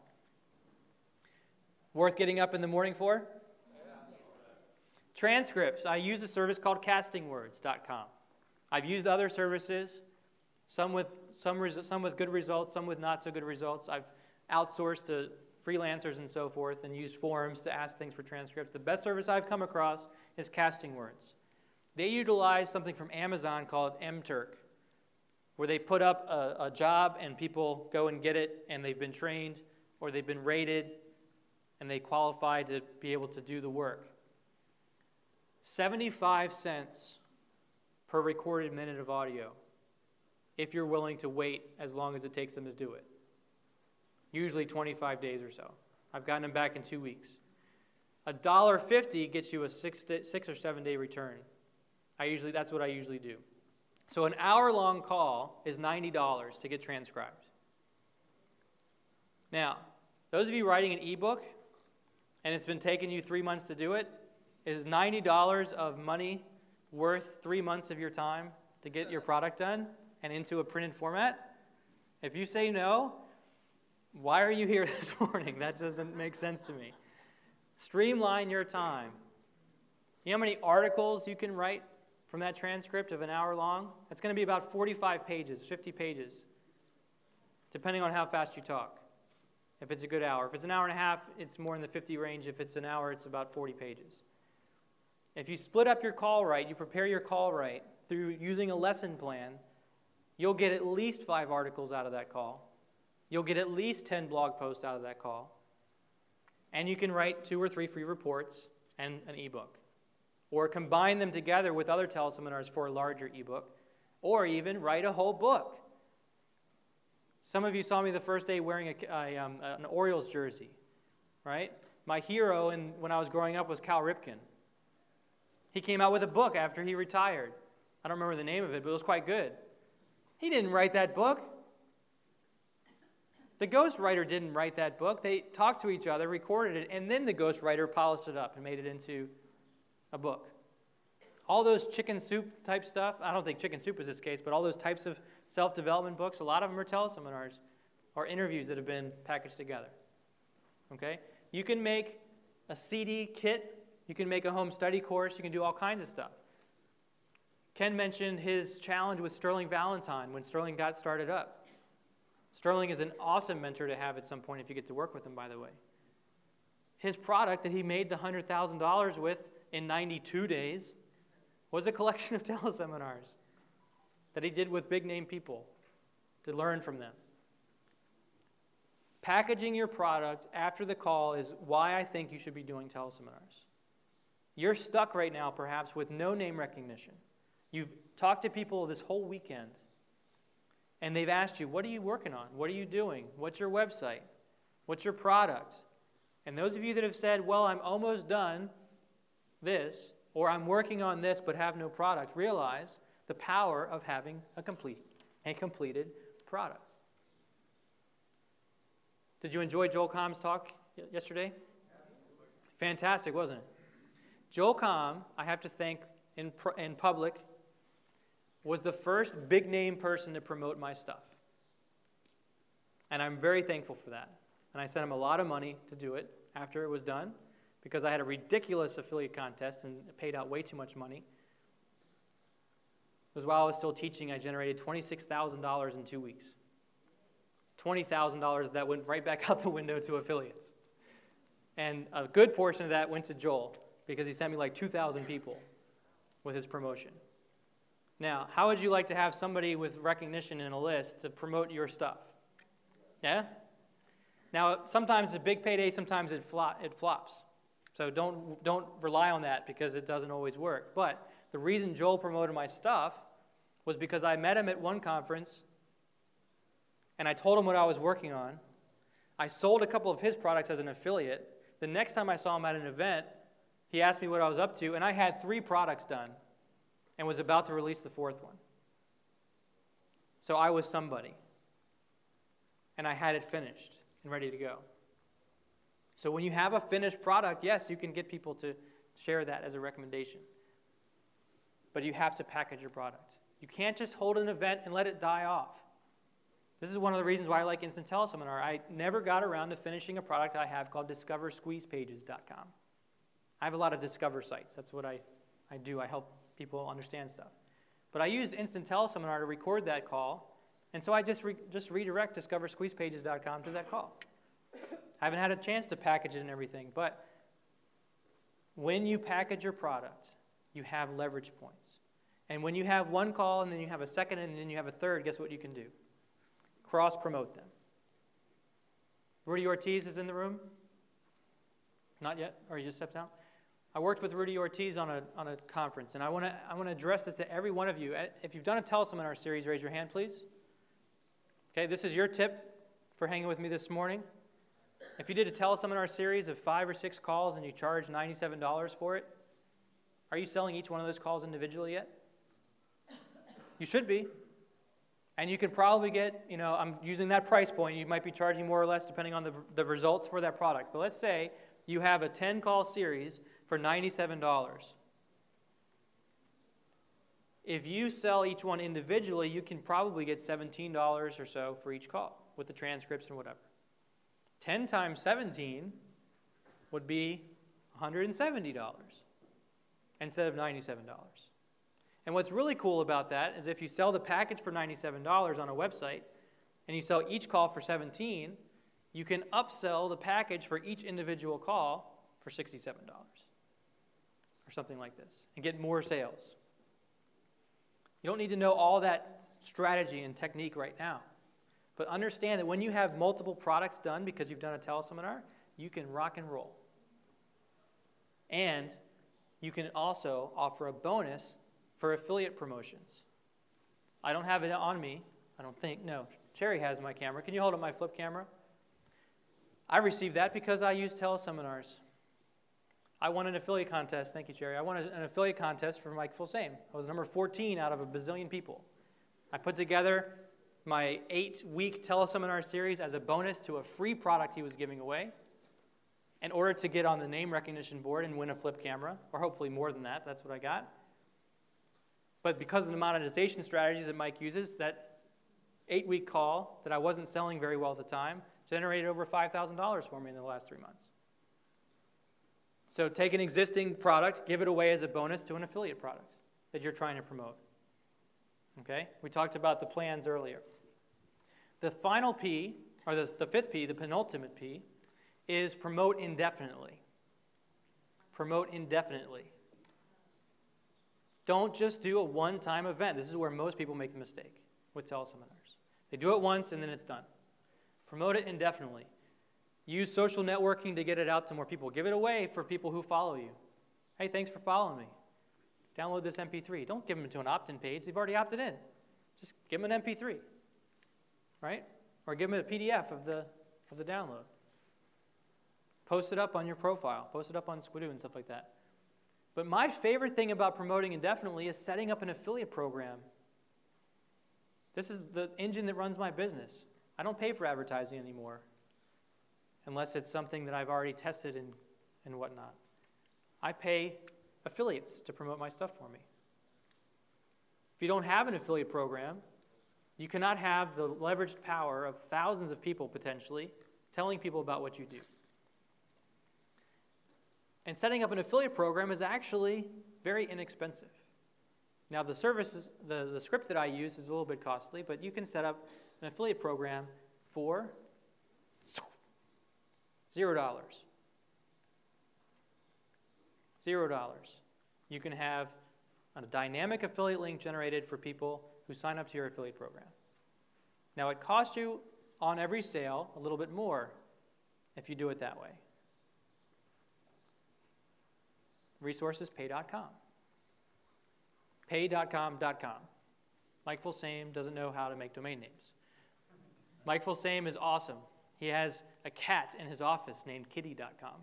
Worth getting up in the morning for? Transcripts. I use a service called casting words dot com. I've used other services, some with some res- some with good results, some with not so good results. I've outsourced to freelancers and so forth and used forums to ask things for transcripts. The best service I've come across is Casting Words. They utilize something from Amazon called M Turk, where they put up a, a job and people go and get it, and they've been trained or they've been rated and they qualify to be able to do the work. seventy-five cents per recorded minute of audio if you're willing to wait as long as it takes them to do it. Usually twenty-five days or so. I've gotten them back in two weeks. one dollar fifty gets you a six, six or seven day return. I usually that's what I usually do. So an hour-long call is ninety dollars to get transcribed. Now, those of you writing an ebook, and it's been taking you three months to do it, is ninety dollars of money worth three months of your time to get your product done and into a printed format? If you say no, why are you here this morning? That doesn't make sense to me. Streamline your time. You know how many articles you can write from that transcript of an hour long? It's going to be about forty-five pages, fifty pages, depending on how fast you talk, if it's a good hour. If it's an hour and a half, it's more in the fifty range. If it's an hour, it's about forty pages. If you split up your call right, you prepare your call right through using a lesson plan, you'll get at least five articles out of that call. You'll get at least ten blog posts out of that call. And you can write two or three free reports and an ebook. Or combine them together with other teleseminars for a larger ebook. Or even write a whole book. Some of you saw me the first day wearing a, a, um, an Orioles jersey, right? My hero in, when I was growing up was Cal Ripken. He came out with a book after he retired. I don't remember the name of it, but it was quite good. He didn't write that book. The ghostwriter didn't write that book. They talked to each other, recorded it, and then the ghostwriter polished it up and made it into a book. All those chicken soup type stuff, I don't think chicken soup is this case, but all those types of self-development books, a lot of them are teleseminars or interviews that have been packaged together. Okay? You can make a C D kit. You can make a home study course. You can do all kinds of stuff. Ken mentioned his challenge with Sterling Valentine when Sterling got started up. Sterling is an awesome mentor to have at some point if you get to work with him, by the way. His product that he made the one hundred thousand dollars with in ninety-two days was a collection of teleseminars that he did with big-name people to learn from them. Packaging your product after the call is why I think you should be doing teleseminars. You're stuck right now, perhaps, with no name recognition. You've talked to people this whole weekend, and they've asked you, what are you working on? What are you doing? What's your website? What's your product? And those of you that have said, well, I'm almost done this, or I'm working on this but have no product, realize the power of having a complete and completed product. Did you enjoy Joel Comm's talk yesterday? Fantastic, wasn't it? Joel Comm, I have to thank in, in public, was the first big-name person to promote my stuff. And I'm very thankful for that. And I sent him a lot of money to do it after it was done because I had a ridiculous affiliate contest and it paid out way too much money. It was while I was still teaching, I generated twenty-six thousand dollars in two weeks. twenty thousand dollars that went right back out the window to affiliates. And a good portion of that went to Joel, because he sent me like two thousand people with his promotion. Now, how would you like to have somebody with recognition in a list to promote your stuff? Yeah? Now, sometimes it's a big payday, sometimes it, flop, it flops. So don't, don't rely on that because it doesn't always work. But the reason Joel promoted my stuff was because I met him at one conference and I told him what I was working on. I sold a couple of his products as an affiliate. The next time I saw him at an event, he asked me what I was up to, and I had three products done and was about to release the fourth one. So I was somebody. And I had it finished and ready to go. So when you have a finished product, yes, you can get people to share that as a recommendation. But you have to package your product. You can't just hold an event and let it die off. This is one of the reasons why I like Instant Teleseminar. I never got around to finishing a product I have called discover squeeze pages dot com. I have a lot of Discover sites. That's what I, I do. I help people understand stuff. But I used Instant Teleseminar to record that call, and so I just, re, just redirect discover squeeze pages dot com to that call. I haven't had a chance to package it and everything, but when you package your product, you have leverage points. And when you have one call, and then you have a second, and then you have a third, guess what you can do? Cross-promote them. Rudy Ortiz is in the room? Not yet? Or you just stepped out? I worked with Rudy Ortiz on a, on a conference, and I want to I want to address this to every one of you. If you've done a teleseminar series, raise your hand, please. Okay, this is your tip for hanging with me this morning. If you did a teleseminar series of five or six calls and you charged ninety-seven dollars for it, are you selling each one of those calls individually yet? You should be. And you can probably get, you know, I'm using that price point. You might be charging more or less depending on the, the results for that product. But let's say you have a ten-call series for ninety-seven dollars. If you sell each one individually, you can probably get seventeen dollars or so for each call with the transcripts and whatever. ten times seventeen would be one hundred seventy dollars instead of ninety-seven dollars. And what's really cool about that is if you sell the package for ninety-seven dollars on a website and you sell each call for seventeen dollars, you can upsell the package for each individual call for sixty-seven dollars or something like this and get more sales. You don't need to know all that strategy and technique right now. But understand that when you have multiple products done because you've done a teleseminar, you can rock and roll. And you can also offer a bonus for affiliate promotions. I don't have it on me. I don't think. No. Cherry has my camera. Can you hold up my flip camera? I received that because I use teleseminars. I won an affiliate contest. Thank you, Cherry. I won an affiliate contest for Mike Fulsame. I was number fourteen out of a bazillion people. I put together my eight-week teleseminar series as a bonus to a free product he was giving away in order to get on the name recognition board and win a flip camera, or hopefully more than that. That's what I got. But because of the monetization strategies that Mike uses, that eight-week call that I wasn't selling very well at the time generated over five thousand dollars for me in the last three months. So take an existing product, give it away as a bonus to an affiliate product that you're trying to promote. Okay? We talked about the plans earlier. The final P, or the, the fifth P, the penultimate P, is promote indefinitely. Promote indefinitely. Don't just do a one-time event. This is where most people make the mistake with teleseminars. They do it once and then it's done. Promote it indefinitely. Use social networking to get it out to more people. Give it away for people who follow you. Hey, thanks for following me. Download this M P three. Don't give them to an opt-in page. They've already opted in. Just give them an M P three, right? Or give them a P D F of the, of the download. Post it up on your profile. Post it up on Squidoo and stuff like that. But my favorite thing about promoting indefinitely is setting up an affiliate program. This is the engine that runs my business. I don't pay for advertising anymore unless it's something that I've already tested and, and whatnot. I pay affiliates to promote my stuff for me. If you don't have an affiliate program, you cannot have the leveraged power of thousands of people potentially telling people about what you do. And setting up an affiliate program is actually very inexpensive. Now the services, the, the script that I use is a little bit costly, but you can set up an affiliate program for zero dollars. Zero dollars. You can have a dynamic affiliate link generated for people who sign up to your affiliate program. Now it costs you on every sale a little bit more if you do it that way. Resources pay dot com. pay dot com dot com. Mike Fulsame doesn't know how to make domain names. Mike Fulsame is awesome. He has a cat in his office named kitty dot com.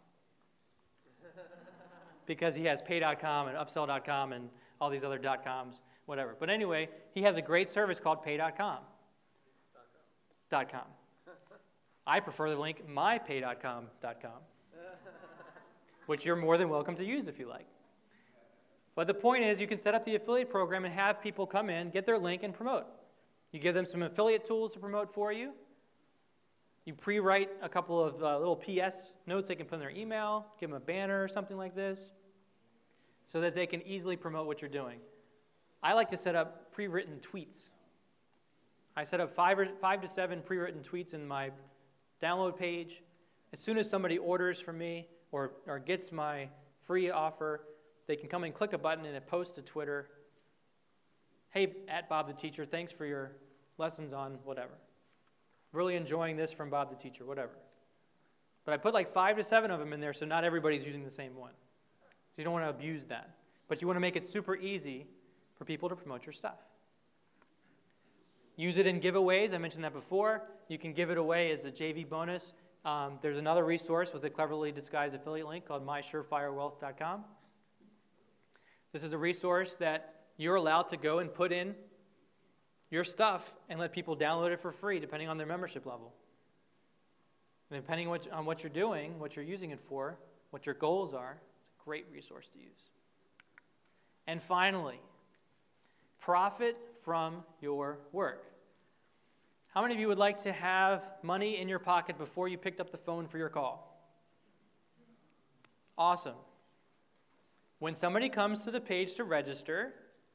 Because he has pay dot com and upsell dot com and all these other dot coms, whatever. But anyway, he has a great service called pay dot com. Dot com. I prefer the link my pay dot com dot com, which you're more than welcome to use if you like. But the point is you can set up the affiliate program and have people come in, get their link, and promote. You give them some affiliate tools to promote for you. You pre-write a couple of uh, little P S notes they can put in their email, give them a banner or something like this, so that they can easily promote what you're doing. I like to set up pre-written tweets. I set up five, or, five to seven pre-written tweets in my download page. As soon as somebody orders from me or, or gets my free offer, they can come and click a button and it posts to Twitter. Hey, at Bob the Teacher, thanks for your lessons on whatever. Really enjoying this from Bob the Teacher, whatever. But I put like five to seven of them in there so not everybody's using the same one. So you don't want to abuse that. But you want to make it super easy for people to promote your stuff. Use it in giveaways. I mentioned that before. You can give it away as a J V bonus. Um, there's another resource with a cleverly disguised affiliate link called my surefire wealth dot com. This is a resource that you're allowed to go and put in your stuff and let people download it for free depending on their membership level. And depending on what you're doing, what you're using it for, what your goals are, it's a great resource to use. And finally, profit from your work. How many of you would like to have money in your pocket before you picked up the phone for your call? Awesome. When somebody comes to the page to register,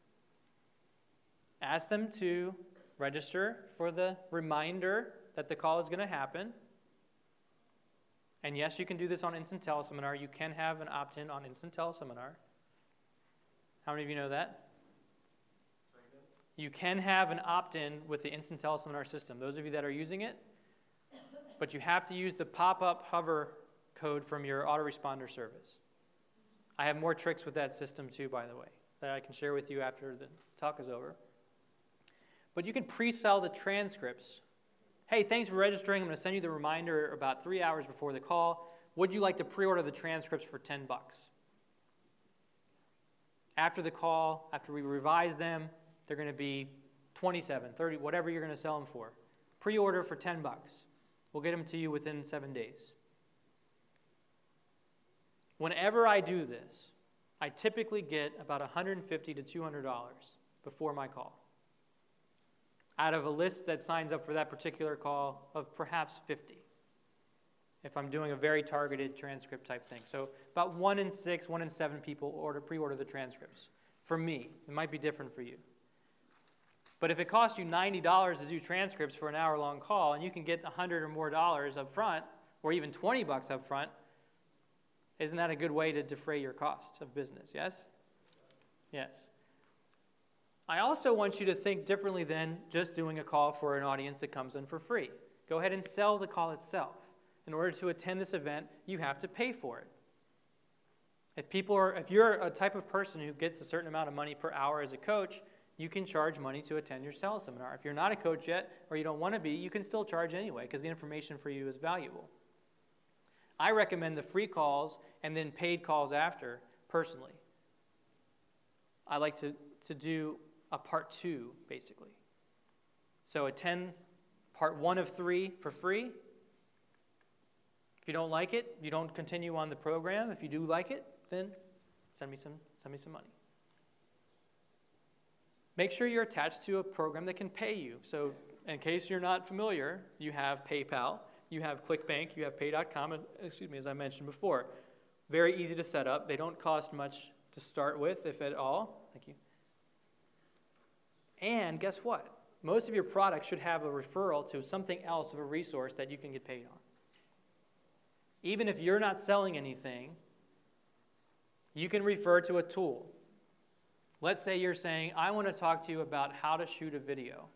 ask them to register for the reminder that the call is going to happen. And yes, you can do this on Instant Teleseminar. You can have an opt-in on Instant Teleseminar. How many of you know that? You can have an opt-in with the Instant Teleseminar system, those of you that are using it, but you have to use the pop-up hover code from your autoresponder service. I have more tricks with that system too, by the way, that I can share with you after the talk is over. But you can pre-sell the transcripts. Hey, thanks for registering. I'm going to send you the reminder about three hours before the call. Would you like to pre-order the transcripts for ten bucks? After the call, after we revise them, they're going to be twenty-seven, thirty, whatever you're going to sell them for. Pre-order for ten bucks. We'll get them to you within seven days. Whenever I do this, I typically get about one hundred fifty to two hundred dollars before my call, out of a list that signs up for that particular call of perhaps fifty, if I'm doing a very targeted transcript type thing. So about one in six, one in seven people order pre-order the transcripts. For me, it might be different for you. But if it costs you ninety dollars to do transcripts for an hour-long call, and you can get one hundred or more dollars up front, or even twenty bucks up front, isn't that a good way to defray your cost of business, yes? Yes. I also want you to think differently than just doing a call for an audience that comes in for free. Go ahead and sell the call itself. In order to attend this event, you have to pay for it. If people are, if you're a type of person who gets a certain amount of money per hour as a coach, you can charge money to attend your teleseminar. If you're not a coach yet, or you don't want to be, you can still charge anyway, because the information for you is valuable. I recommend the free calls and then paid calls after, personally. I like to, to do a part two, basically. So attend part one of three for free. If you don't like it, you don't continue on the program. If you do like it, then send me some, send me some money. Make sure you're attached to a program that can pay you. So in case you're not familiar, you have PayPal, you have ClickBank, you have pay dot com, excuse me, as I mentioned before. Very easy to set up. They don't cost much to start with, if at all. Thank you. And guess what? Most of your products should have a referral to something else of a resource that you can get paid on. Even if you're not selling anything, you can refer to a tool. Let's say you're saying, I want to talk to you about how to shoot a video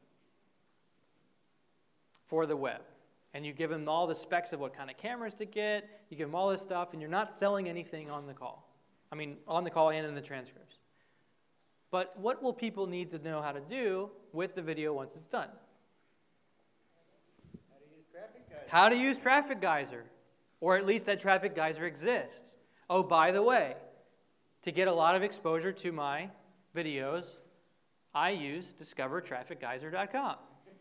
for the web. And you give them all the specs of what kind of cameras to get, you give them all this stuff, and you're not selling anything on the call. I mean, on the call and in the transcripts. But what will people need to know how to do with the video once it's done? How to use Traffic Geyser. How to use Traffic Geyser. Or at least that Traffic Geyser exists. Oh, by the way, to get a lot of exposure to my videos, I use discover traffic geyser dot com.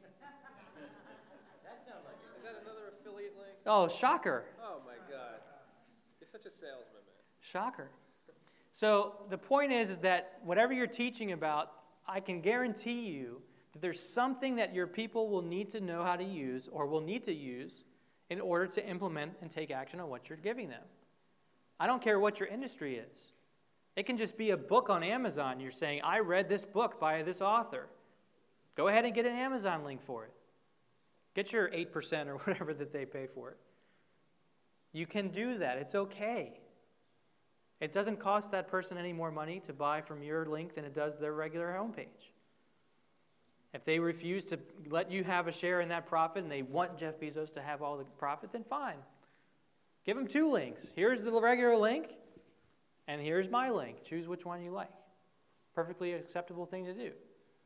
That sounds like it. Is that another affiliate link? Oh, shocker. Oh my God. You're such a salesman, man. Shocker. So the point is, is that whatever you're teaching about, I can guarantee you that there's something that your people will need to know how to use or will need to use in order to implement and take action on what you're giving them. I don't care what your industry is. It can just be a book on Amazon. You're saying, I read this book by this author. Go ahead and get an Amazon link for it. Get your eight percent or whatever that they pay for it. You can do that. It's okay. It doesn't cost that person any more money to buy from your link than it does their regular homepage. If they refuse to let you have a share in that profit and they want Jeff Bezos to have all the profit, then fine. Give them two links. Here's the regular link, and here's my link. Choose which one you like. Perfectly acceptable thing to do.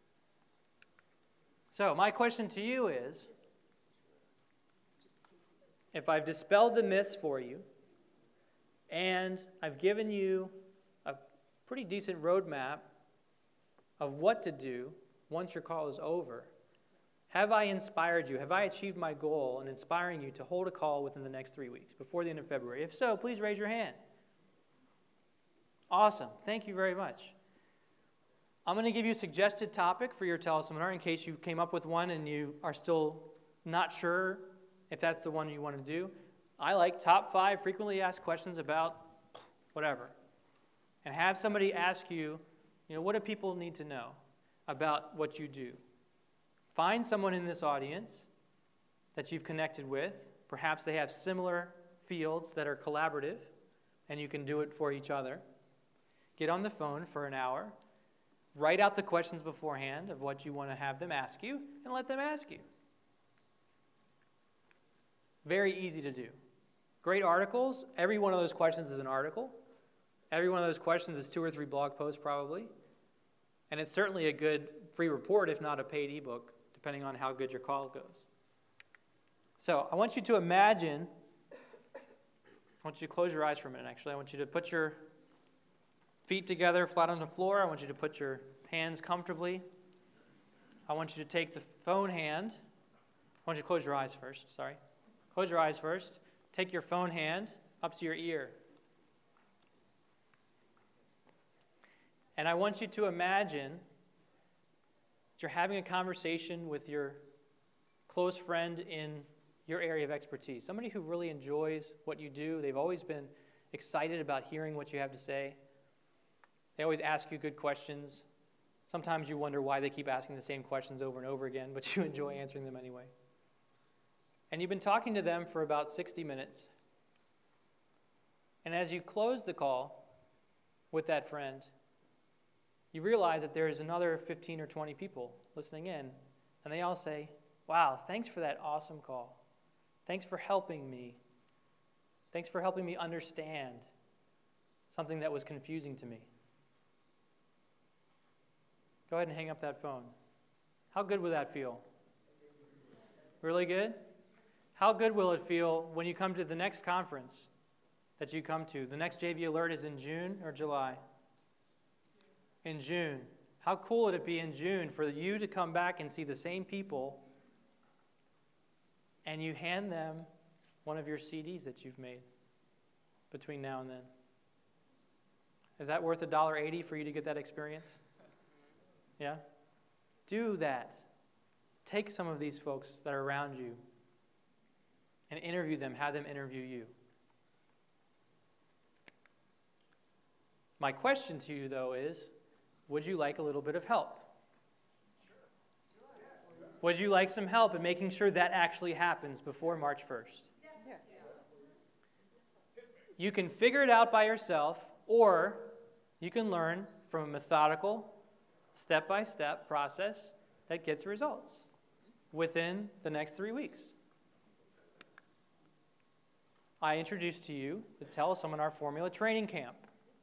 So my question to you is, if I've dispelled the myths for you, and I've given you a pretty decent roadmap of what to do once your call is over, Have I inspired you? Have I achieved my goal in inspiring you to hold a call within the next three weeks, before the end of February? If so, please raise your hand. Awesome. Thank you very much. I'm going to give you a suggested topic for your teleseminar in case you came up with one and you are still not sure if that's the one you want to do. I like top five frequently asked questions about whatever. And have somebody ask you, you know, what do people need to know about what you do? Find someone in this audience that you've connected with. Perhaps they have similar fields that are collaborative, and you can do it for each other. Get on the phone for an hour. Write out the questions beforehand of what you want to have them ask you, and let them ask you. Very easy to do. Great articles. Every one of those questions is an article. Every one of those questions is two or three blog posts probably. And it's certainly a good free report, if not a paid ebook, depending on how good your call goes. So I want you to imagine, I want you to close your eyes for a minute, actually. I want you to put your feet together flat on the floor. I want you to put your hands comfortably. I want you to take the phone hand. I want you to close your eyes first, sorry. Close your eyes first. Take your phone hand up to your ear. And I want you to imagine that you're having a conversation with your close friend in your area of expertise, somebody who really enjoys what you do. They've always been excited about hearing what you have to say. They always ask you good questions. Sometimes you wonder why they keep asking the same questions over and over again, but you enjoy answering them anyway. And you've been talking to them for about sixty minutes. And as you close the call with that friend, you realize that there's another fifteen or twenty people listening in, and they all say, wow, thanks for that awesome call. Thanks for helping me. Thanks for helping me understand something that was confusing to me. Go ahead and hang up that phone. How good would that feel? Really good? How good will it feel when you come to the next conference that you come to? The next J V Alert is in June or July? In June. How cool would it be in June for you to come back and see the same people and you hand them one of your C Ds that you've made between now and then? Is that worth one dollar eighty for you to get that experience? Yeah? Do that. Take some of these folks that are around you and interview them, have them interview you. My question to you, though, is, would you like a little bit of help? Would you like some help in making sure that actually happens before March first? Yes. You can figure it out by yourself, or you can learn from a methodical, step-by-step process that gets results within the next three weeks. I introduced to you the Teleseminar Formula Training Camp.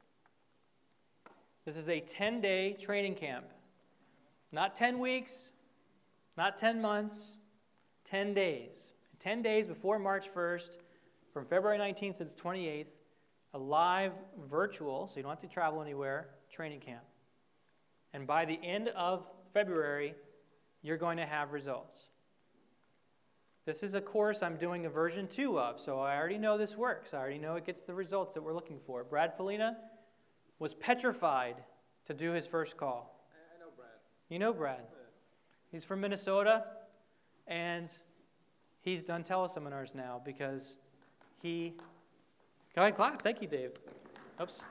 This is a ten-day training camp. Not ten weeks, not ten months, ten days. ten days before March first, from February nineteenth to the twenty-eighth, a live virtual, so you don't have to travel anywhere, training camp. And by the end of February, you're going to have results. This is a course I'm doing a version two of, so I already know this works. I already know it gets the results that we're looking for. Brad Polina was petrified to do his first call. I know Brad. You know Brad. He's from Minnesota, and he's done teleseminars now because he... Go ahead, clap. Thank you, Dave. Oops.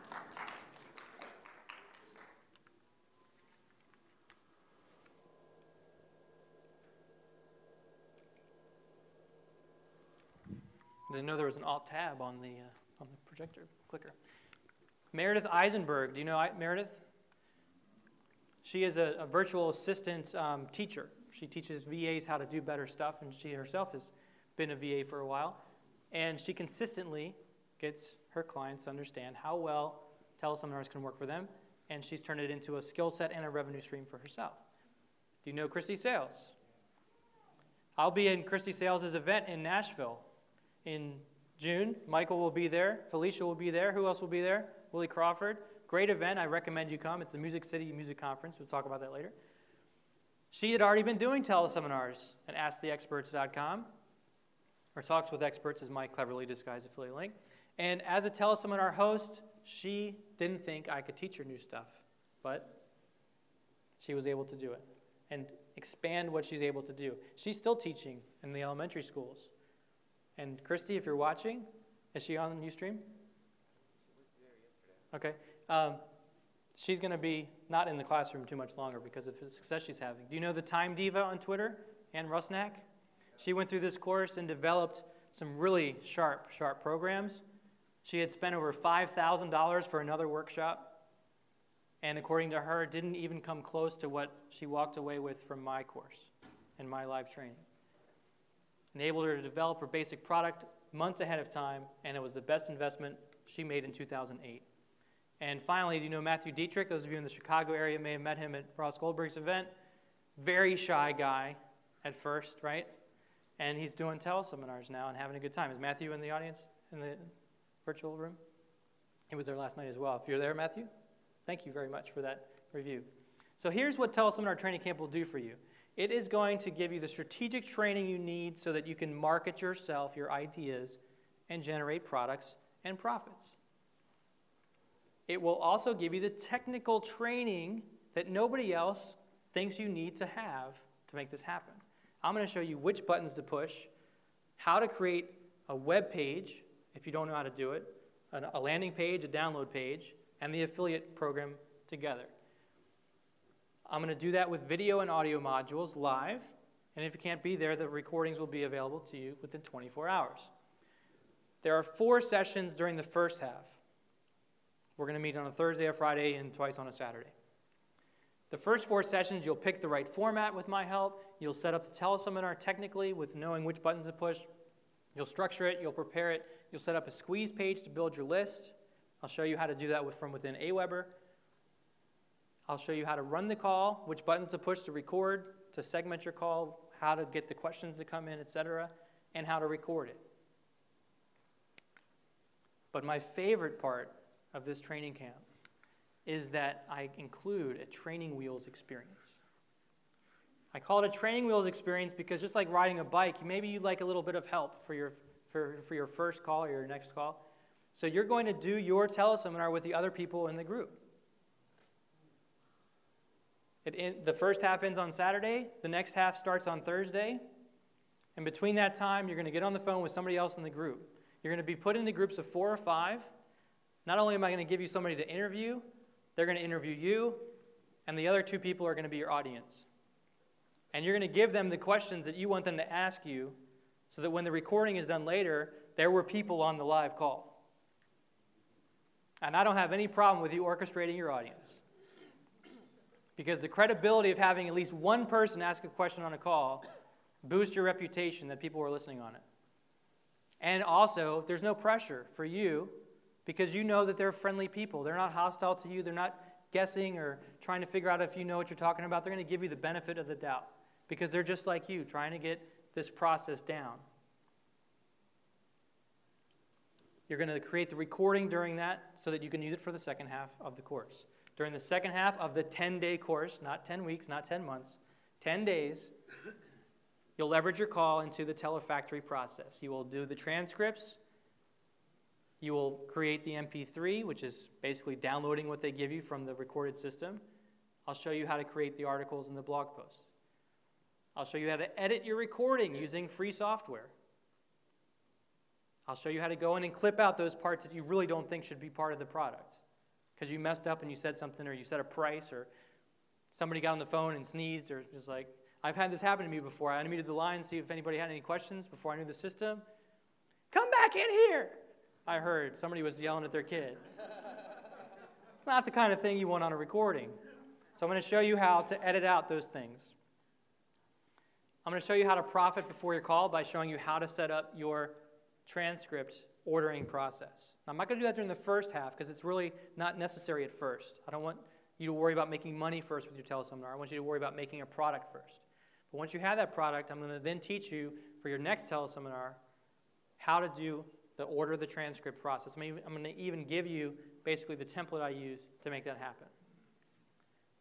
I didn't know there was an Alt tab on the uh, on the projector clicker. Meredith Eisenberg, do you know I, Meredith? She is a, a virtual assistant um, teacher. She teaches V As how to do better stuff, and she herself has been a V A for a while. And she consistently gets her clients to understand how well teleseminars can work for them, and she's turned it into a skill set and a revenue stream for herself. Do you know Christy Sales? I'll be in Christy Sales' event in Nashville in June. Michael will be there. Felicia will be there. Who else will be there? Willie Crawford. Great event. I recommend you come. It's the Music City Music Conference. We'll talk about that later. She had already been doing teleseminars at ask the experts dot com, or Talks with Experts is my cleverly disguised affiliate link. And as a teleseminar host, she didn't think I could teach her new stuff, but she was able to do it and expand what she's able to do. She's still teaching in the elementary schools. And Christy, if you're watching, is she on Ustream? Okay. Um, she's going to be not in the classroom too much longer because of the success she's having. Do you know the Time Diva on Twitter, Ann Rusnak? She went through this course and developed some really sharp, sharp programs. She had spent over five thousand dollars for another workshop, and according to her, didn't even come close to what she walked away with from my course and my live training. Enabled her to develop her basic product months ahead of time, and it was the best investment she made in two thousand eight. And finally, do you know Matthew Dietrich? Those of you in the Chicago area may have met him at Ross Goldberg's event. Very shy guy at first, right? And he's doing teleseminars now and having a good time. Is Matthew in the audience in the virtual room? He was there last night as well. If you're there, Matthew, thank you very much for that review. So here's what Teleseminar Training Camp will do for you. It is going to give you the strategic training you need so that you can market yourself, your ideas, and generate products and profits. It will also give you the technical training that nobody else thinks you need to have to make this happen. I'm going to show you which buttons to push, how to create a web page if you don't know how to do it, a landing page, a download page, and the affiliate program together. I'm going to do that with video and audio modules live, and if you can't be there, the recordings will be available to you within twenty-four hours. There are four sessions during the first half. We're going to meet on a Thursday, a Friday, and twice on a Saturday. The first four sessions, you'll pick the right format with my help. You'll set up the teleseminar technically with knowing which buttons to push. You'll structure it. You'll prepare it. You'll set up a squeeze page to build your list. I'll show you how to do that with, from within Aweber. I'll show you how to run the call, which buttons to push to record, to segment your call, how to get the questions to come in, et cetera, and how to record it. But my favorite part of this training camp is that I include a training wheels experience. I call it a training wheels experience because just like riding a bike, maybe you'd like a little bit of help for your, for, for your first call or your next call. So you're going to do your teleseminar with the other people in the group. It in, the first half ends on Saturday. The next half starts on Thursday. And between that time, you're going to get on the phone with somebody else in the group. You're going to be put into groups of four or five. Not only am I going to give you somebody to interview, they're going to interview you, and the other two people are going to be your audience. And you're going to give them the questions that you want them to ask you so that when the recording is done later, there were people on the live call. And I don't have any problem with you orchestrating your audience. Because the credibility of having at least one person ask a question on a call boosts your reputation that people were listening on it. And also, there's no pressure for you because you know that they're friendly people. They're not hostile to you. They're not guessing or trying to figure out if you know what you're talking about. They're going to give you the benefit of the doubt because they're just like you, trying to get this process down. You're going to create the recording during that so that you can use it for the second half of the course. During the second half of the ten-day course, not ten weeks, not ten months, ten days, you'll leverage your call into the telefactory process. You will do the transcripts. You will create the M P three, which is basically downloading what they give you from the recorded system. I'll show you how to create the articles and the blog posts. I'll show you how to edit your recording using free software. I'll show you how to go in and clip out those parts that you really don't think should be part of the product because you messed up and you said something or you said a price or somebody got on the phone and sneezed or just like, I've had this happen to me before. I unmuted the line to see if anybody had any questions before I knew the system. Come back in here. I heard somebody was yelling at their kid. It's not the kind of thing you want on a recording. So I'm going to show you how to edit out those things. I'm going to show you how to profit before your call by showing you how to set up your transcript ordering process. Now, I'm not going to do that during the first half because it's really not necessary at first. I don't want you to worry about making money first with your teleseminar. I want you to worry about making a product first. But once you have that product, I'm going to then teach you for your next teleseminar how to do the order the transcript process. I'm going to even give you basically the template I use to make that happen.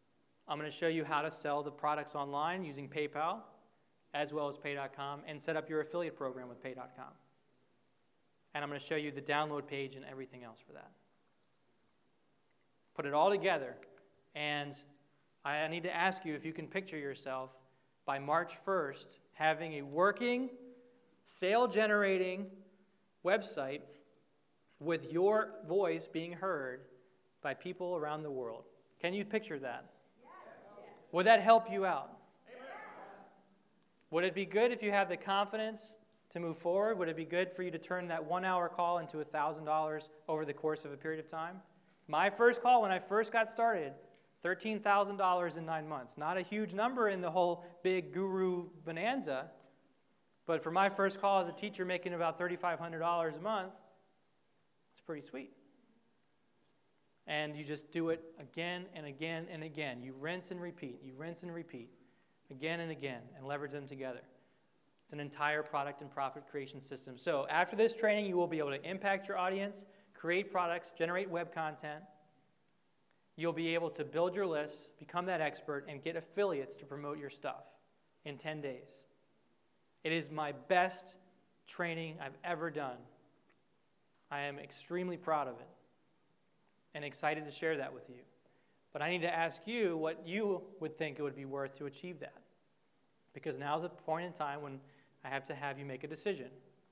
I'm going to show you how to sell the products online using PayPal as well as pay dot com and set up your affiliate program with pay dot com. And I'm going to show you the download page and everything else for that. Put it all together, and I need to ask you if you can picture yourself by March first having a working, sale-generating website with your voice being heard by people around the world. Can you picture that? Yes. Would that help you out? Yes. Would it be good if you have the confidence to move forward? Would it be good for you to turn that one-hour call into one thousand dollars over the course of a period of time? My first call when I first got started, thirteen thousand dollars in nine months. Not a huge number in the whole big guru bonanza, but for my first call as a teacher making about three thousand five hundred dollars a month, it's pretty sweet. And you just do it again and again and again. You rinse and repeat. You rinse and repeat again and again and leverage them together. It's an entire product and profit creation system. So after this training, you will be able to impact your audience, create products, generate web content. You'll be able to build your list, become that expert, and get affiliates to promote your stuff in ten days. It is my best training I've ever done. I am extremely proud of it and excited to share that with you. But I need to ask you what you would think it would be worth to achieve that. Because now's a point in time when I have to have you make a decision.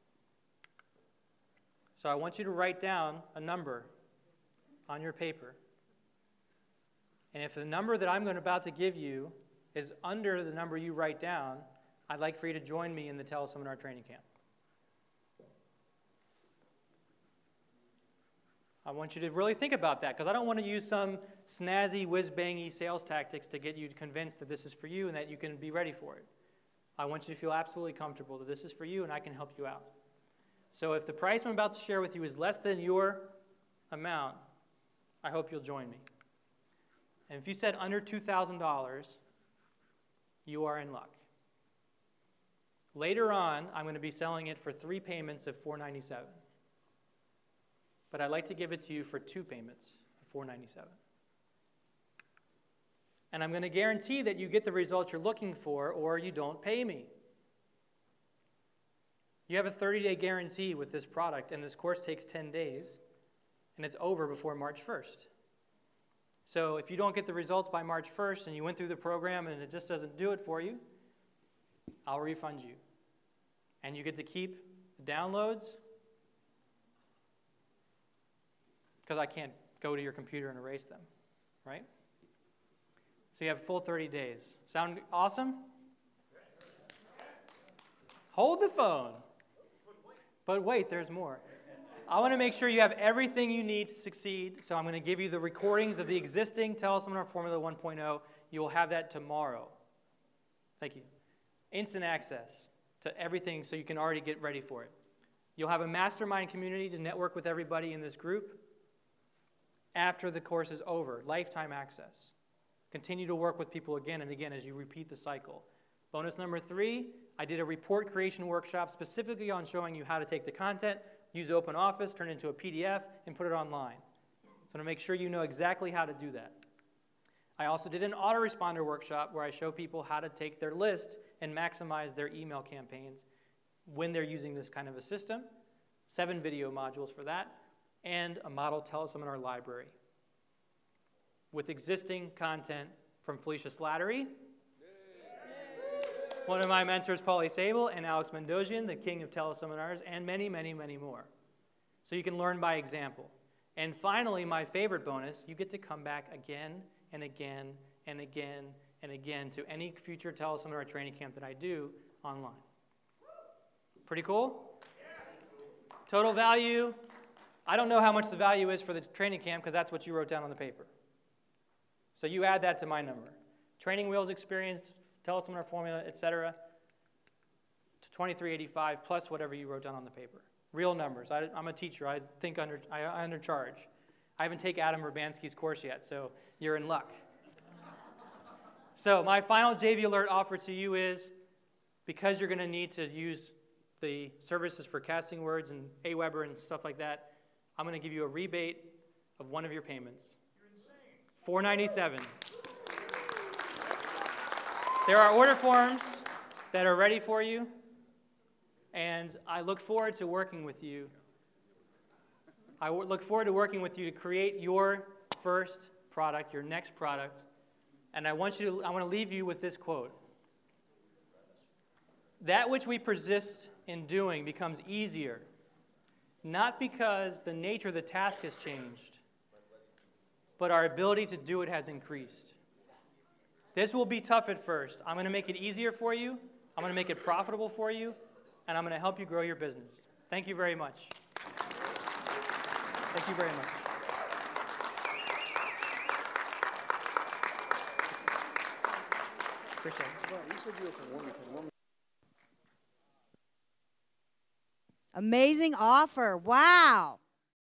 So I want you to write down a number on your paper. And if the number that I'm going to about to give you is under the number you write down, I'd like for you to join me in the Teleseminar training camp. I want you to really think about that, because I don't want to use some snazzy, whiz-bangy sales tactics to get you convinced that this is for you and that you can be ready for it. I want you to feel absolutely comfortable that this is for you and I can help you out. So if the price I'm about to share with you is less than your amount, I hope you'll join me. And if you said under two thousand dollars, you are in luck. Later on, I'm going to be selling it for three payments of four ninety-seven. But I'd like to give it to you for two payments of four ninety-seven. And I'm going to guarantee that you get the results you're looking for, or you don't pay me. You have a thirty-day guarantee with this product, and this course takes ten days, and it's over before March first. So if you don't get the results by March first and you went through the program and it just doesn't do it for you, I'll refund you. And you get to keep the downloads, because I can't go to your computer and erase them, right? So you have full thirty days. Sound awesome? Hold the phone. But wait, there's more. I want to make sure you have everything you need to succeed, so I'm going to give you the recordings of the existing Teleseminar Formula one point oh. You will have that tomorrow. Thank you. Instant access to everything so you can already get ready for it. You'll have a mastermind community to network with everybody in this group after the course is over. Lifetime access. Continue to work with people again and again as you repeat the cycle. Bonus number three, I did a report creation workshop specifically on showing you how to take the content, use OpenOffice, turn it into a P D F, and put it online. So to make sure you know exactly how to do that. I also did an autoresponder workshop where I show people how to take their list and maximize their email campaigns when they're using this kind of a system. Seven video modules for that, and a model teleseminar library with existing content from Felicia Slattery, one of my mentors, Paulie Sable, and Alex Mendozian, the king of teleseminars, and many, many, many more. So you can learn by example. And finally, my favorite bonus, you get to come back again and again and again and again to any future teleseminar training camp that I do online. Pretty cool? Total value, I don't know how much the value is for the training camp because that's what you wrote down on the paper. So you add that to my number. Training wheels experience, teleseminar formula, et cetera, to twenty-three eighty-five plus whatever you wrote down on the paper. Real numbers. I, I'm a teacher. I think under, I, I undercharge. I haven't taken Adam Urbanski's course yet, so you're in luck. So my final J V Alert offer to you is, because you're going to need to use the services for casting words and Aweber and stuff like that, I'm going to give you a rebate of one of your payments. You're insane. four ninety-seven. There are order forms that are ready for you, and I look forward to working with you. I w- look forward to working with you to create your first product, your next product, and I want you to, I want to leave you with this quote. That which we persist in doing becomes easier, not because the nature of the task has changed, but our ability to do it has increased. This will be tough at first. I'm going to make it easier for you. I'm going to make it profitable for you, and I'm going to help you grow your business. Thank you very much. Thank you very much. Appreciate it. You said you were from Wilmington. Amazing offer. Wow.